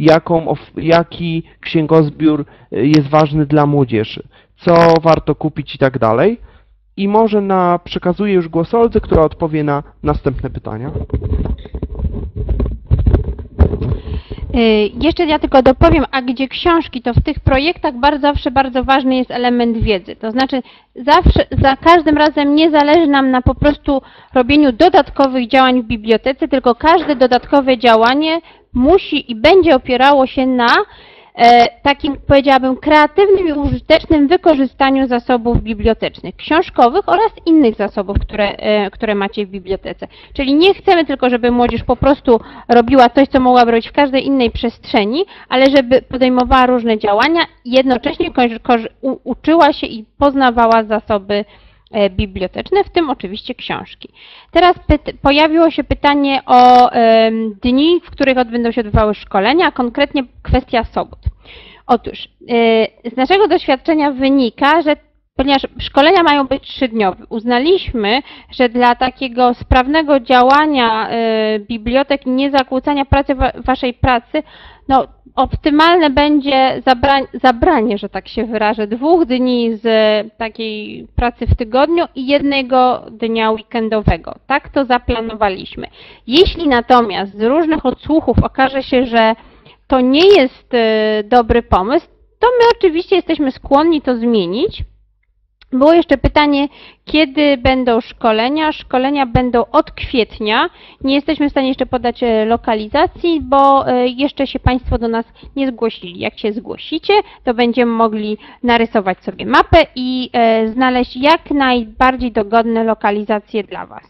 jaki księgozbiór jest ważny dla młodzieży, co warto kupić i tak dalej. I może przekazuję już głos Oldze, która odpowie na następne pytania. Jeszcze ja tylko dopowiem, a gdzie książki, to w tych projektach zawsze bardzo ważny jest element wiedzy. To znaczy zawsze, za każdym razem nie zależy nam na po prostu robieniu dodatkowych działań w bibliotece, tylko każde dodatkowe działanie musi i będzie opierało się na takim, powiedziałabym, kreatywnym i użytecznym wykorzystaniu zasobów bibliotecznych, książkowych oraz innych zasobów, które macie w bibliotece. Czyli nie chcemy tylko, żeby młodzież po prostu robiła coś, co mogłaby robić w każdej innej przestrzeni, ale żeby podejmowała różne działania i jednocześnie uczyła się i poznawała zasoby biblioteczne, w tym oczywiście książki. Teraz pojawiło się pytanie o dni, w których będą się odbywały szkolenia, a konkretnie kwestia sobot. Otóż z naszego doświadczenia wynika, że ponieważ szkolenia mają być 3-dniowe, uznaliśmy, że dla takiego sprawnego działania bibliotek i niezakłócania waszej pracy, no, optymalne będzie zabranie, że tak się wyrażę, 2 dni z takiej pracy w tygodniu i 1 dnia weekendowego. Tak to zaplanowaliśmy. Jeśli natomiast z różnych odsłuchów okaże się, że to nie jest dobry pomysł, to my oczywiście jesteśmy skłonni to zmienić. Było jeszcze pytanie, kiedy będą szkolenia. Szkolenia będą od kwietnia. Nie jesteśmy w stanie jeszcze podać lokalizacji, bo jeszcze się Państwo do nas nie zgłosili. Jak się zgłosicie, to będziemy mogli narysować sobie mapę i znaleźć jak najbardziej dogodne lokalizacje dla Was.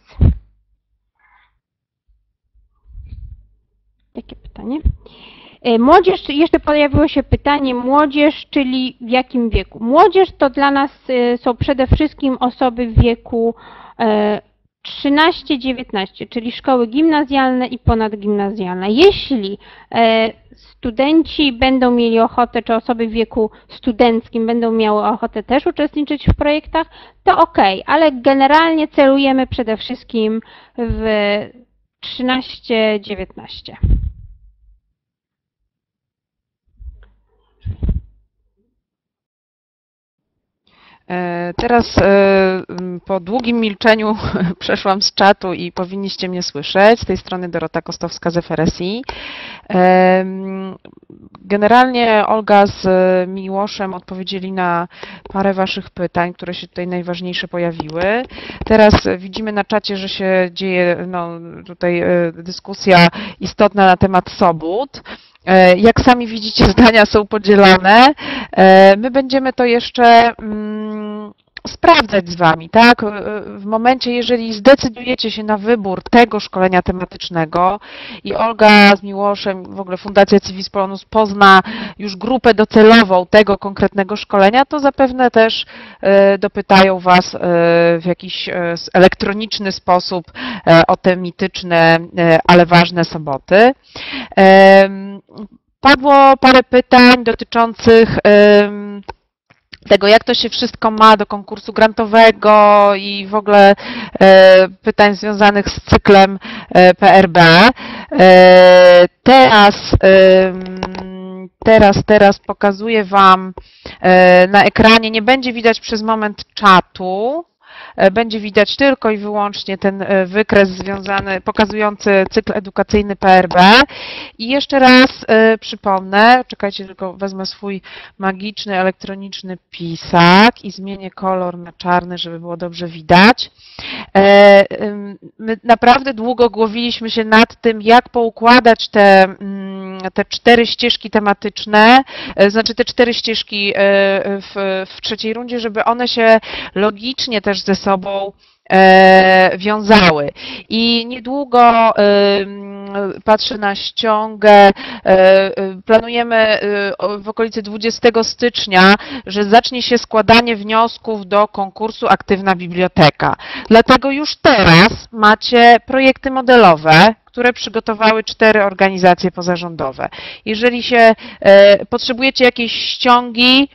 Jakie pytanie? Młodzież, jeszcze pojawiło się pytanie, młodzież, czyli w jakim wieku? Młodzież to dla nas są przede wszystkim osoby w wieku 13-19, czyli szkoły gimnazjalne i ponadgimnazjalne. Jeśli studenci będą mieli ochotę, czy osoby w wieku studenckim będą miały ochotę też uczestniczyć w projektach, to ok, ale generalnie celujemy przede wszystkim w 13-19. Teraz po długim milczeniu przeszłam z czatu i powinniście mnie słyszeć. Z tej strony Dorota Kostowska z FRSI. Generalnie Olga z Miłoszem odpowiedzieli na parę Waszych pytań, które się tutaj najważniejsze pojawiły. Teraz widzimy na czacie, że się dzieje tutaj dyskusja istotna na temat sobót. Jak sami widzicie, zdania są podzielone. My będziemy to jeszcze sprawdzać z Wami, tak? W momencie, jeżeli zdecydujecie się na wybór tego szkolenia tematycznego i Olga z Miłoszem, w ogóle Fundacja Civis Polonus pozna już grupę docelową tego konkretnego szkolenia, to zapewne też dopytają Was w jakiś elektroniczny sposób o te mityczne, ale ważne soboty. Padło parę pytań dotyczących tego, jak to się wszystko ma do konkursu grantowego i w ogóle pytań związanych z cyklem PRB. Teraz pokazuję Wam na ekranie, nie będzie widać przez moment czatu. Będzie widać tylko i wyłącznie ten wykres związany, pokazujący cykl edukacyjny PRB. I jeszcze raz przypomnę, czekajcie, tylko wezmę swój magiczny, elektroniczny pisak i zmienię kolor na czarny, żeby było dobrze widać. My naprawdę długo głowiliśmy się nad tym, jak poukładać te 4 ścieżki tematyczne, znaczy te 4 ścieżki w trzeciej rundzie, żeby one się logicznie też ze sobą wiązały. I niedługo, patrzę na ściągę, planujemy w okolicy 20 stycznia, że zacznie się składanie wniosków do konkursu Aktywna Biblioteka. Dlatego już teraz macie projekty modelowe, które przygotowały 4 organizacje pozarządowe. Jeżeli potrzebujecie jakiejś ściągi,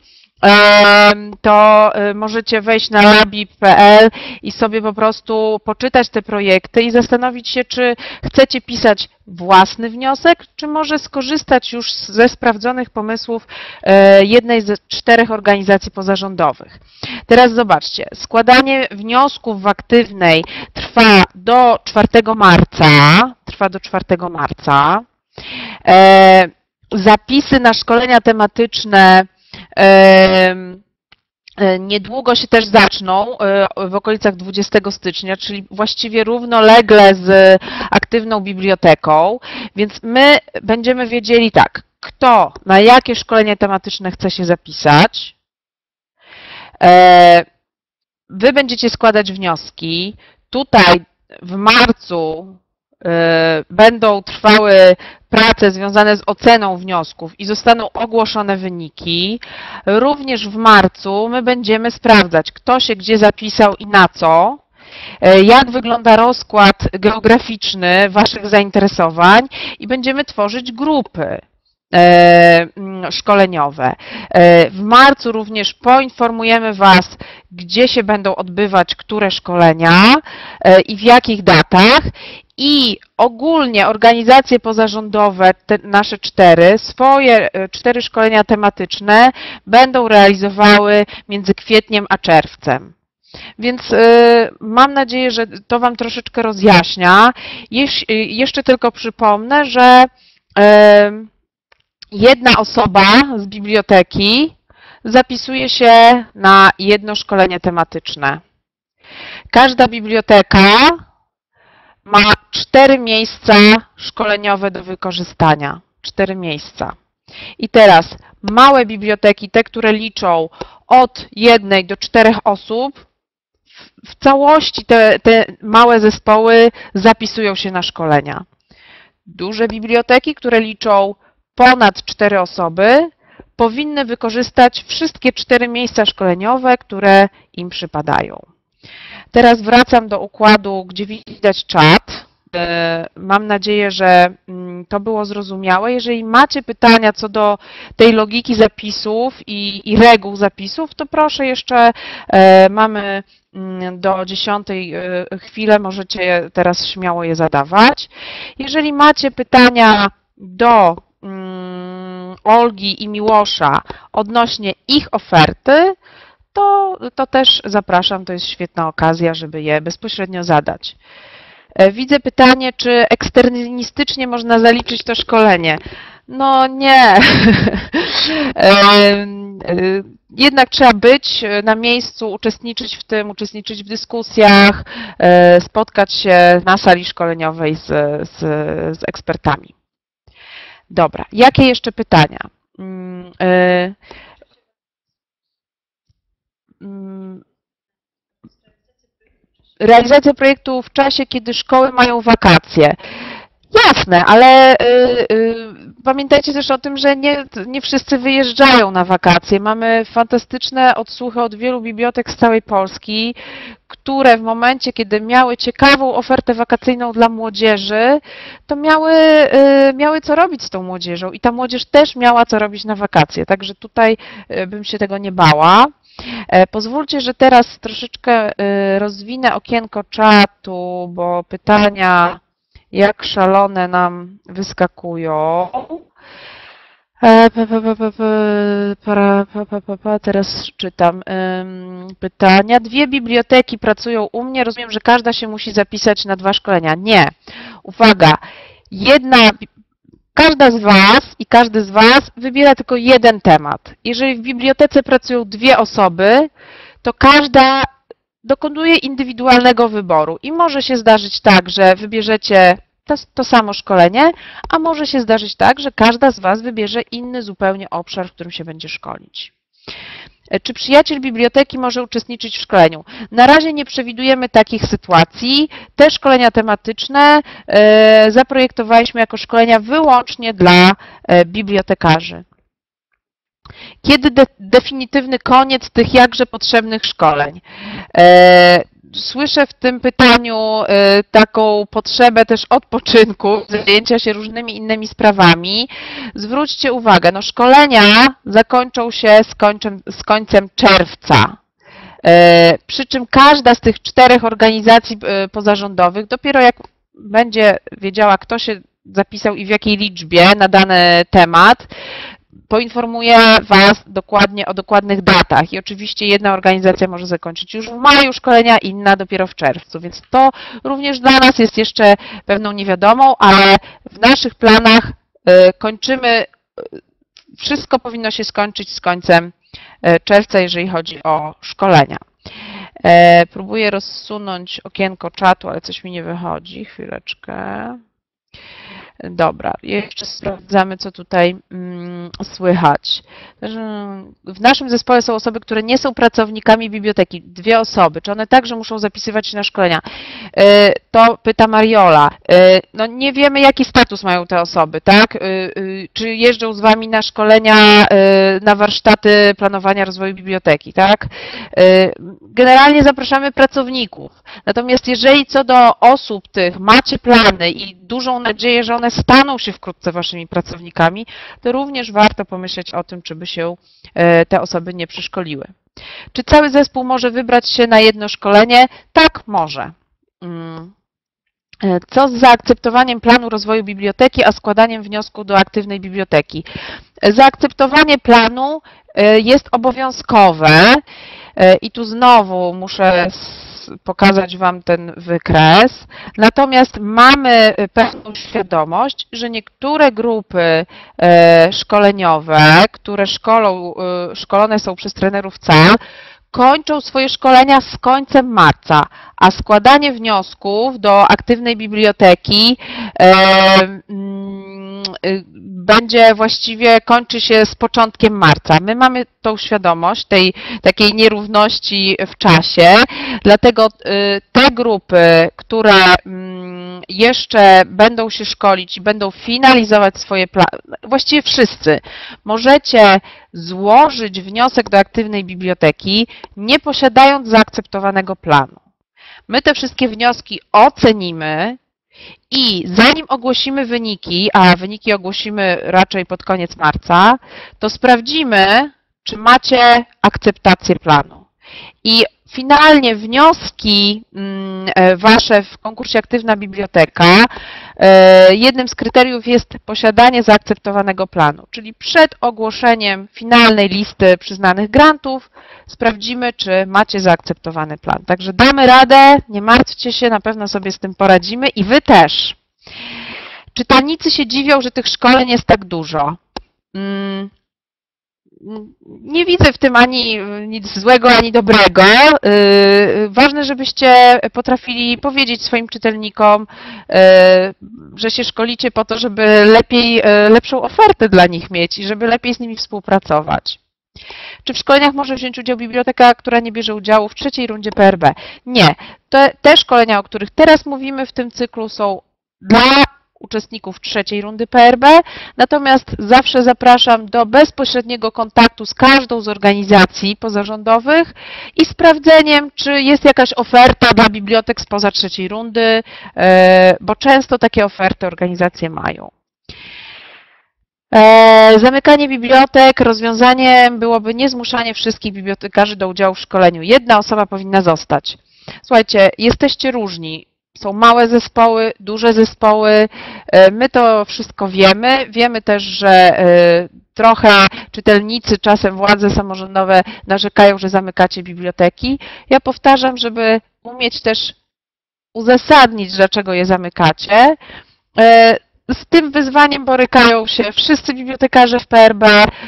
to możecie wejść na labi.pl i sobie po prostu poczytać te projekty i zastanowić się, czy chcecie pisać własny wniosek, czy może skorzystać już ze sprawdzonych pomysłów jednej z 4 organizacji pozarządowych. Teraz zobaczcie, składanie wniosków w Aktywnej trwa do 4 marca. Zapisy na szkolenia tematyczne niedługo się też zaczną, w okolicach 20 stycznia, czyli właściwie równolegle z aktywną biblioteką, więc my będziemy wiedzieli tak, kto na jakie szkolenie tematyczne chce się zapisać. Wy będziecie składać wnioski. Tutaj w marcu będą trwały prace związane z oceną wniosków i zostaną ogłoszone wyniki. Również w marcu my będziemy sprawdzać, kto się gdzie zapisał i na co, jak wygląda rozkład geograficzny Waszych zainteresowań i będziemy tworzyć grupy szkoleniowe. W marcu również poinformujemy Was, gdzie się będą odbywać które szkolenia i w jakich datach. I ogólnie organizacje pozarządowe, te nasze swoje 4 szkolenia tematyczne będą realizowały między kwietniem a czerwcem. Więc mam nadzieję, że to Wam troszeczkę rozjaśnia. Jeszcze tylko przypomnę, że jedna osoba z biblioteki zapisuje się na jedno szkolenie tematyczne. Każda biblioteka ma 4 miejsca szkoleniowe do wykorzystania. 4 miejsca. I teraz małe biblioteki, te, które liczą od 1 do 4 osób, w całości te małe zespoły zapisują się na szkolenia. Duże biblioteki, które liczą ponad 4 osoby, powinny wykorzystać wszystkie 4 miejsca szkoleniowe, które im przypadają. Teraz wracam do układu, gdzie widać czat. Mam nadzieję, że to było zrozumiałe. Jeżeli macie pytania co do tej logiki zapisów i reguł zapisów, to proszę jeszcze, mamy do 10 chwilę, możecie teraz śmiało je zadawać. Jeżeli macie pytania do Olgi i Miłosza odnośnie ich oferty, to też zapraszam, to jest świetna okazja, żeby je bezpośrednio zadać. Widzę pytanie, czy eksternistycznie można zaliczyć to szkolenie. No nie. Jednak trzeba być na miejscu, uczestniczyć w tym, uczestniczyć w dyskusjach, spotkać się na sali szkoleniowej z ekspertami. Dobra, jakie jeszcze pytania? Realizacja projektu w czasie, kiedy szkoły mają wakacje. Jasne, ale pamiętajcie też o tym, że nie wszyscy wyjeżdżają na wakacje. Mamy fantastyczne odsłuchy od wielu bibliotek z całej Polski, które w momencie, kiedy miały ciekawą ofertę wakacyjną dla młodzieży, to miały co robić z tą młodzieżą i ta młodzież też miała co robić na wakacje. Także tutaj bym się tego nie bała. Pozwólcie, że teraz troszeczkę rozwinę okienko czatu, bo pytania jak szalone nam wyskakują. Teraz czytam pytania. 2 biblioteki pracują u mnie. Rozumiem, że każda się musi zapisać na 2 szkolenia. Nie. Uwaga. Każda z Was i każdy z Was wybiera tylko jeden temat. Jeżeli w bibliotece pracują 2 osoby, to każda dokonuje indywidualnego wyboru i może się zdarzyć tak, że wybierzecie to samo szkolenie, a może się zdarzyć tak, że każda z Was wybierze inny zupełnie obszar, w którym się będzie szkolić. Czy przyjaciel biblioteki może uczestniczyć w szkoleniu? Na razie nie przewidujemy takich sytuacji. Te szkolenia tematyczne zaprojektowaliśmy jako szkolenia wyłącznie dla bibliotekarzy. Kiedy definitywny koniec tych jakże potrzebnych szkoleń? Słyszę w tym pytaniu taką potrzebę też odpoczynku, zajęcia się różnymi innymi sprawami. Zwróćcie uwagę, no szkolenia zakończą się z końcem czerwca. Przy czym każda z tych 4 organizacji pozarządowych, dopiero jak będzie wiedziała, kto się zapisał i w jakiej liczbie na dany temat, poinformuję Was dokładnie o dokładnych datach i oczywiście jedna organizacja może zakończyć już w maju szkolenia, inna dopiero w czerwcu, więc to również dla nas jest jeszcze pewną niewiadomą, ale w naszych planach kończymy wszystko powinno się skończyć z końcem czerwca, jeżeli chodzi o szkolenia. Próbuję rozsunąć okienko czatu, ale coś mi nie wychodzi. Chwileczkę. Dobra, jeszcze sprawdzamy, co tutaj słychać. W naszym zespole są osoby, które nie są pracownikami biblioteki. 2 osoby. Czy one także muszą zapisywać się na szkolenia? To pyta Mariola. No nie wiemy, jaki status mają te osoby, tak? Czy jeżdżą z Wami na szkolenia, na warsztaty planowania rozwoju biblioteki, tak? Generalnie zapraszamy pracowników. Natomiast jeżeli co do osób tych macie plany i dużą nadzieję, że one staną się wkrótce Waszymi pracownikami, to również warto pomyśleć o tym, czy by się te osoby nie przeszkoliły. Czy cały zespół może wybrać się na jedno szkolenie? Tak, może. Co z zaakceptowaniem planu rozwoju biblioteki, a składaniem wniosku do aktywnej biblioteki? Zaakceptowanie planu jest obowiązkowe i tu znowu muszę pokazać Wam ten wykres. Natomiast mamy pewną świadomość, że niektóre grupy szkoleniowe, które szkolone są przez trenerów CAL, kończą swoje szkolenia z końcem marca, a składanie wniosków do aktywnej biblioteki będzie właściwie, kończy się z początkiem marca. My mamy tą świadomość tej takiej nierówności w czasie, dlatego te grupy, które jeszcze będą się szkolić i będą finalizować swoje plany, właściwie wszyscy, możecie złożyć wniosek do aktywnej biblioteki, nie posiadając zaakceptowanego planu. My te wszystkie wnioski ocenimy i zanim ogłosimy wyniki, a wyniki ogłosimy raczej pod koniec marca, to sprawdzimy, czy macie akceptację planu. I finalnie wnioski Wasze w konkursie Aktywna Biblioteka, jednym z kryteriów jest posiadanie zaakceptowanego planu, czyli przed ogłoszeniem finalnej listy przyznanych grantów sprawdzimy, czy macie zaakceptowany plan. Także damy radę, nie martwcie się, na pewno sobie z tym poradzimy i Wy też. Czytelnicy się dziwią, że tych szkoleń jest tak dużo. Nie widzę w tym ani nic złego, ani dobrego. Ważne, żebyście potrafili powiedzieć swoim czytelnikom, że się szkolicie po to, żeby lepszą ofertę dla nich mieć i żeby lepiej z nimi współpracować. Czy w szkoleniach może wziąć udział biblioteka, która nie bierze udziału w 3. rundzie PRB? Nie. Te szkolenia, o których teraz mówimy w tym cyklu, są dla uczestników 3. rundy PRB, natomiast zawsze zapraszam do bezpośredniego kontaktu z każdą z organizacji pozarządowych i sprawdzeniem, czy jest jakaś oferta dla bibliotek spoza 3. rundy, bo często takie oferty organizacje mają. Zamykanie bibliotek, rozwiązaniem byłoby niezmuszanie wszystkich bibliotekarzy do udziału w szkoleniu. Jedna osoba powinna zostać. Słuchajcie, jesteście różni. Są małe zespoły, duże zespoły, my to wszystko wiemy. Wiemy też, że trochę czytelnicy, czasem władze samorządowe narzekają, że zamykacie biblioteki. Ja powtarzam, żeby umieć też uzasadnić, dlaczego je zamykacie. Z tym wyzwaniem borykają się wszyscy bibliotekarze w PRB,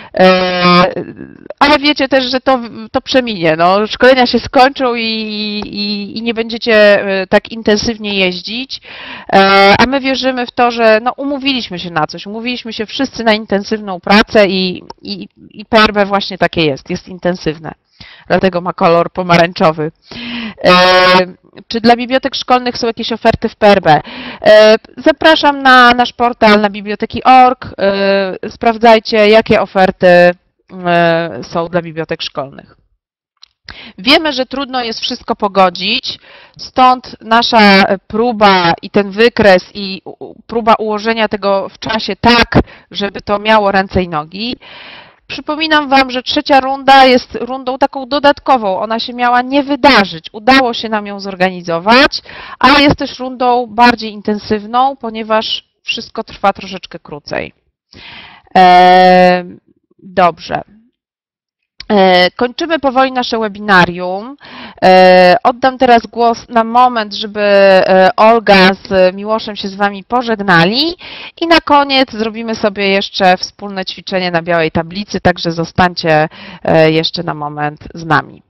ale wiecie też, że to przeminie. No, szkolenia się skończą i nie będziecie tak intensywnie jeździć, a my wierzymy w to, że no, umówiliśmy się na coś, umówiliśmy się wszyscy na intensywną pracę i PRB właśnie takie jest intensywne. Dlatego ma kolor pomarańczowy. Czy dla bibliotek szkolnych są jakieś oferty w PRB? Zapraszam na nasz portal na biblioteki.org. Sprawdzajcie, jakie oferty są dla bibliotek szkolnych. Wiemy, że trudno jest wszystko pogodzić, stąd nasza próba i ten wykres i próba ułożenia tego w czasie tak, żeby to miało ręce i nogi. Przypominam Wam, że 3. runda jest rundą taką dodatkową. Ona się miała nie wydarzyć. Udało się nam ją zorganizować, ale jest też rundą bardziej intensywną, ponieważ wszystko trwa troszeczkę krócej. Dobrze. Kończymy powoli nasze webinarium. Oddam teraz głos na moment, żeby Olga z Miłoszem się z Wami pożegnali i na koniec zrobimy sobie jeszcze wspólne ćwiczenie na białej tablicy, także zostańcie jeszcze na moment z nami.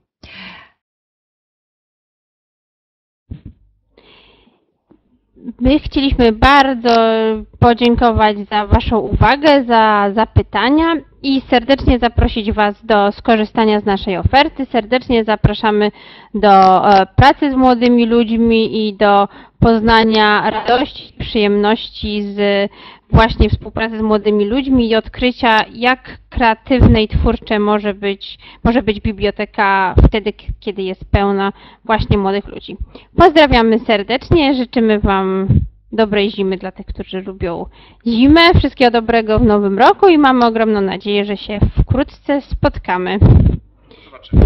My chcieliśmy bardzo podziękować za Waszą uwagę, za zapytania i serdecznie zaprosić Was do skorzystania z naszej oferty. Serdecznie zapraszamy do pracy z młodymi ludźmi i do poznania radości, przyjemności z właśnie współpracy z młodymi ludźmi i odkrycia, jak kreatywne i twórcze może być biblioteka wtedy, kiedy jest pełna właśnie młodych ludzi. Pozdrawiamy serdecznie, życzymy Wam dobrej zimy dla tych, którzy lubią zimę, wszystkiego dobrego w nowym roku i mamy ogromną nadzieję, że się wkrótce spotkamy. Zobaczymy.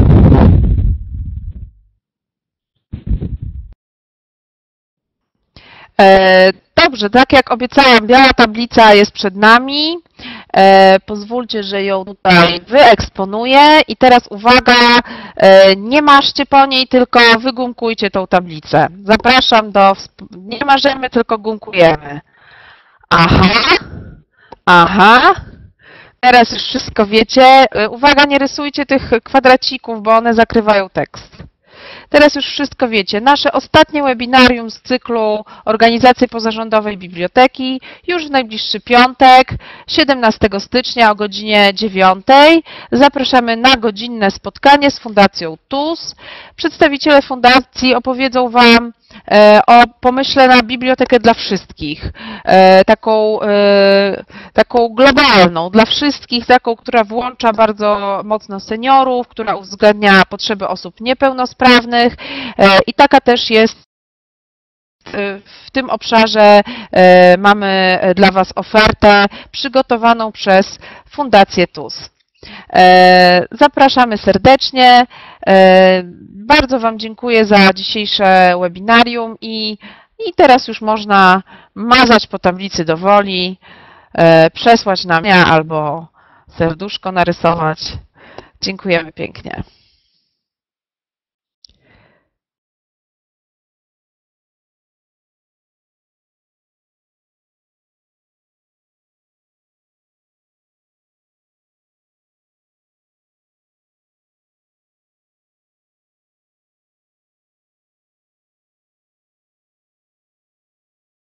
Dobrze, tak jak obiecałam, biała tablica jest przed nami. Pozwólcie, że ją tutaj wyeksponuję i teraz uwaga, nie maszcie po niej, tylko wygumkujcie tą tablicę. Zapraszam do, nie marzymy, tylko gumkujemy. Aha, teraz już wszystko wiecie. Uwaga, nie rysujcie tych kwadracików, bo one zakrywają tekst. Teraz już wszystko wiecie. Nasze ostatnie webinarium z cyklu Organizacji Pozarządowej Biblioteki już w najbliższy piątek, 17 stycznia o godzinie 9. Zapraszamy na godzinne spotkanie z Fundacją TUS. Przedstawiciele fundacji opowiedzą Wam o pomyśle na bibliotekę dla wszystkich, taką globalną, dla wszystkich, taką, która włącza bardzo mocno seniorów, która uwzględnia potrzeby osób niepełnosprawnych i taka też jest w tym obszarze. Mamy dla Was ofertę przygotowaną przez Fundację TUS. Zapraszamy serdecznie. Bardzo Wam dziękuję za dzisiejsze webinarium i teraz już można mazać po tablicy do woli, przesłać nam albo serduszko narysować. Dziękujemy pięknie.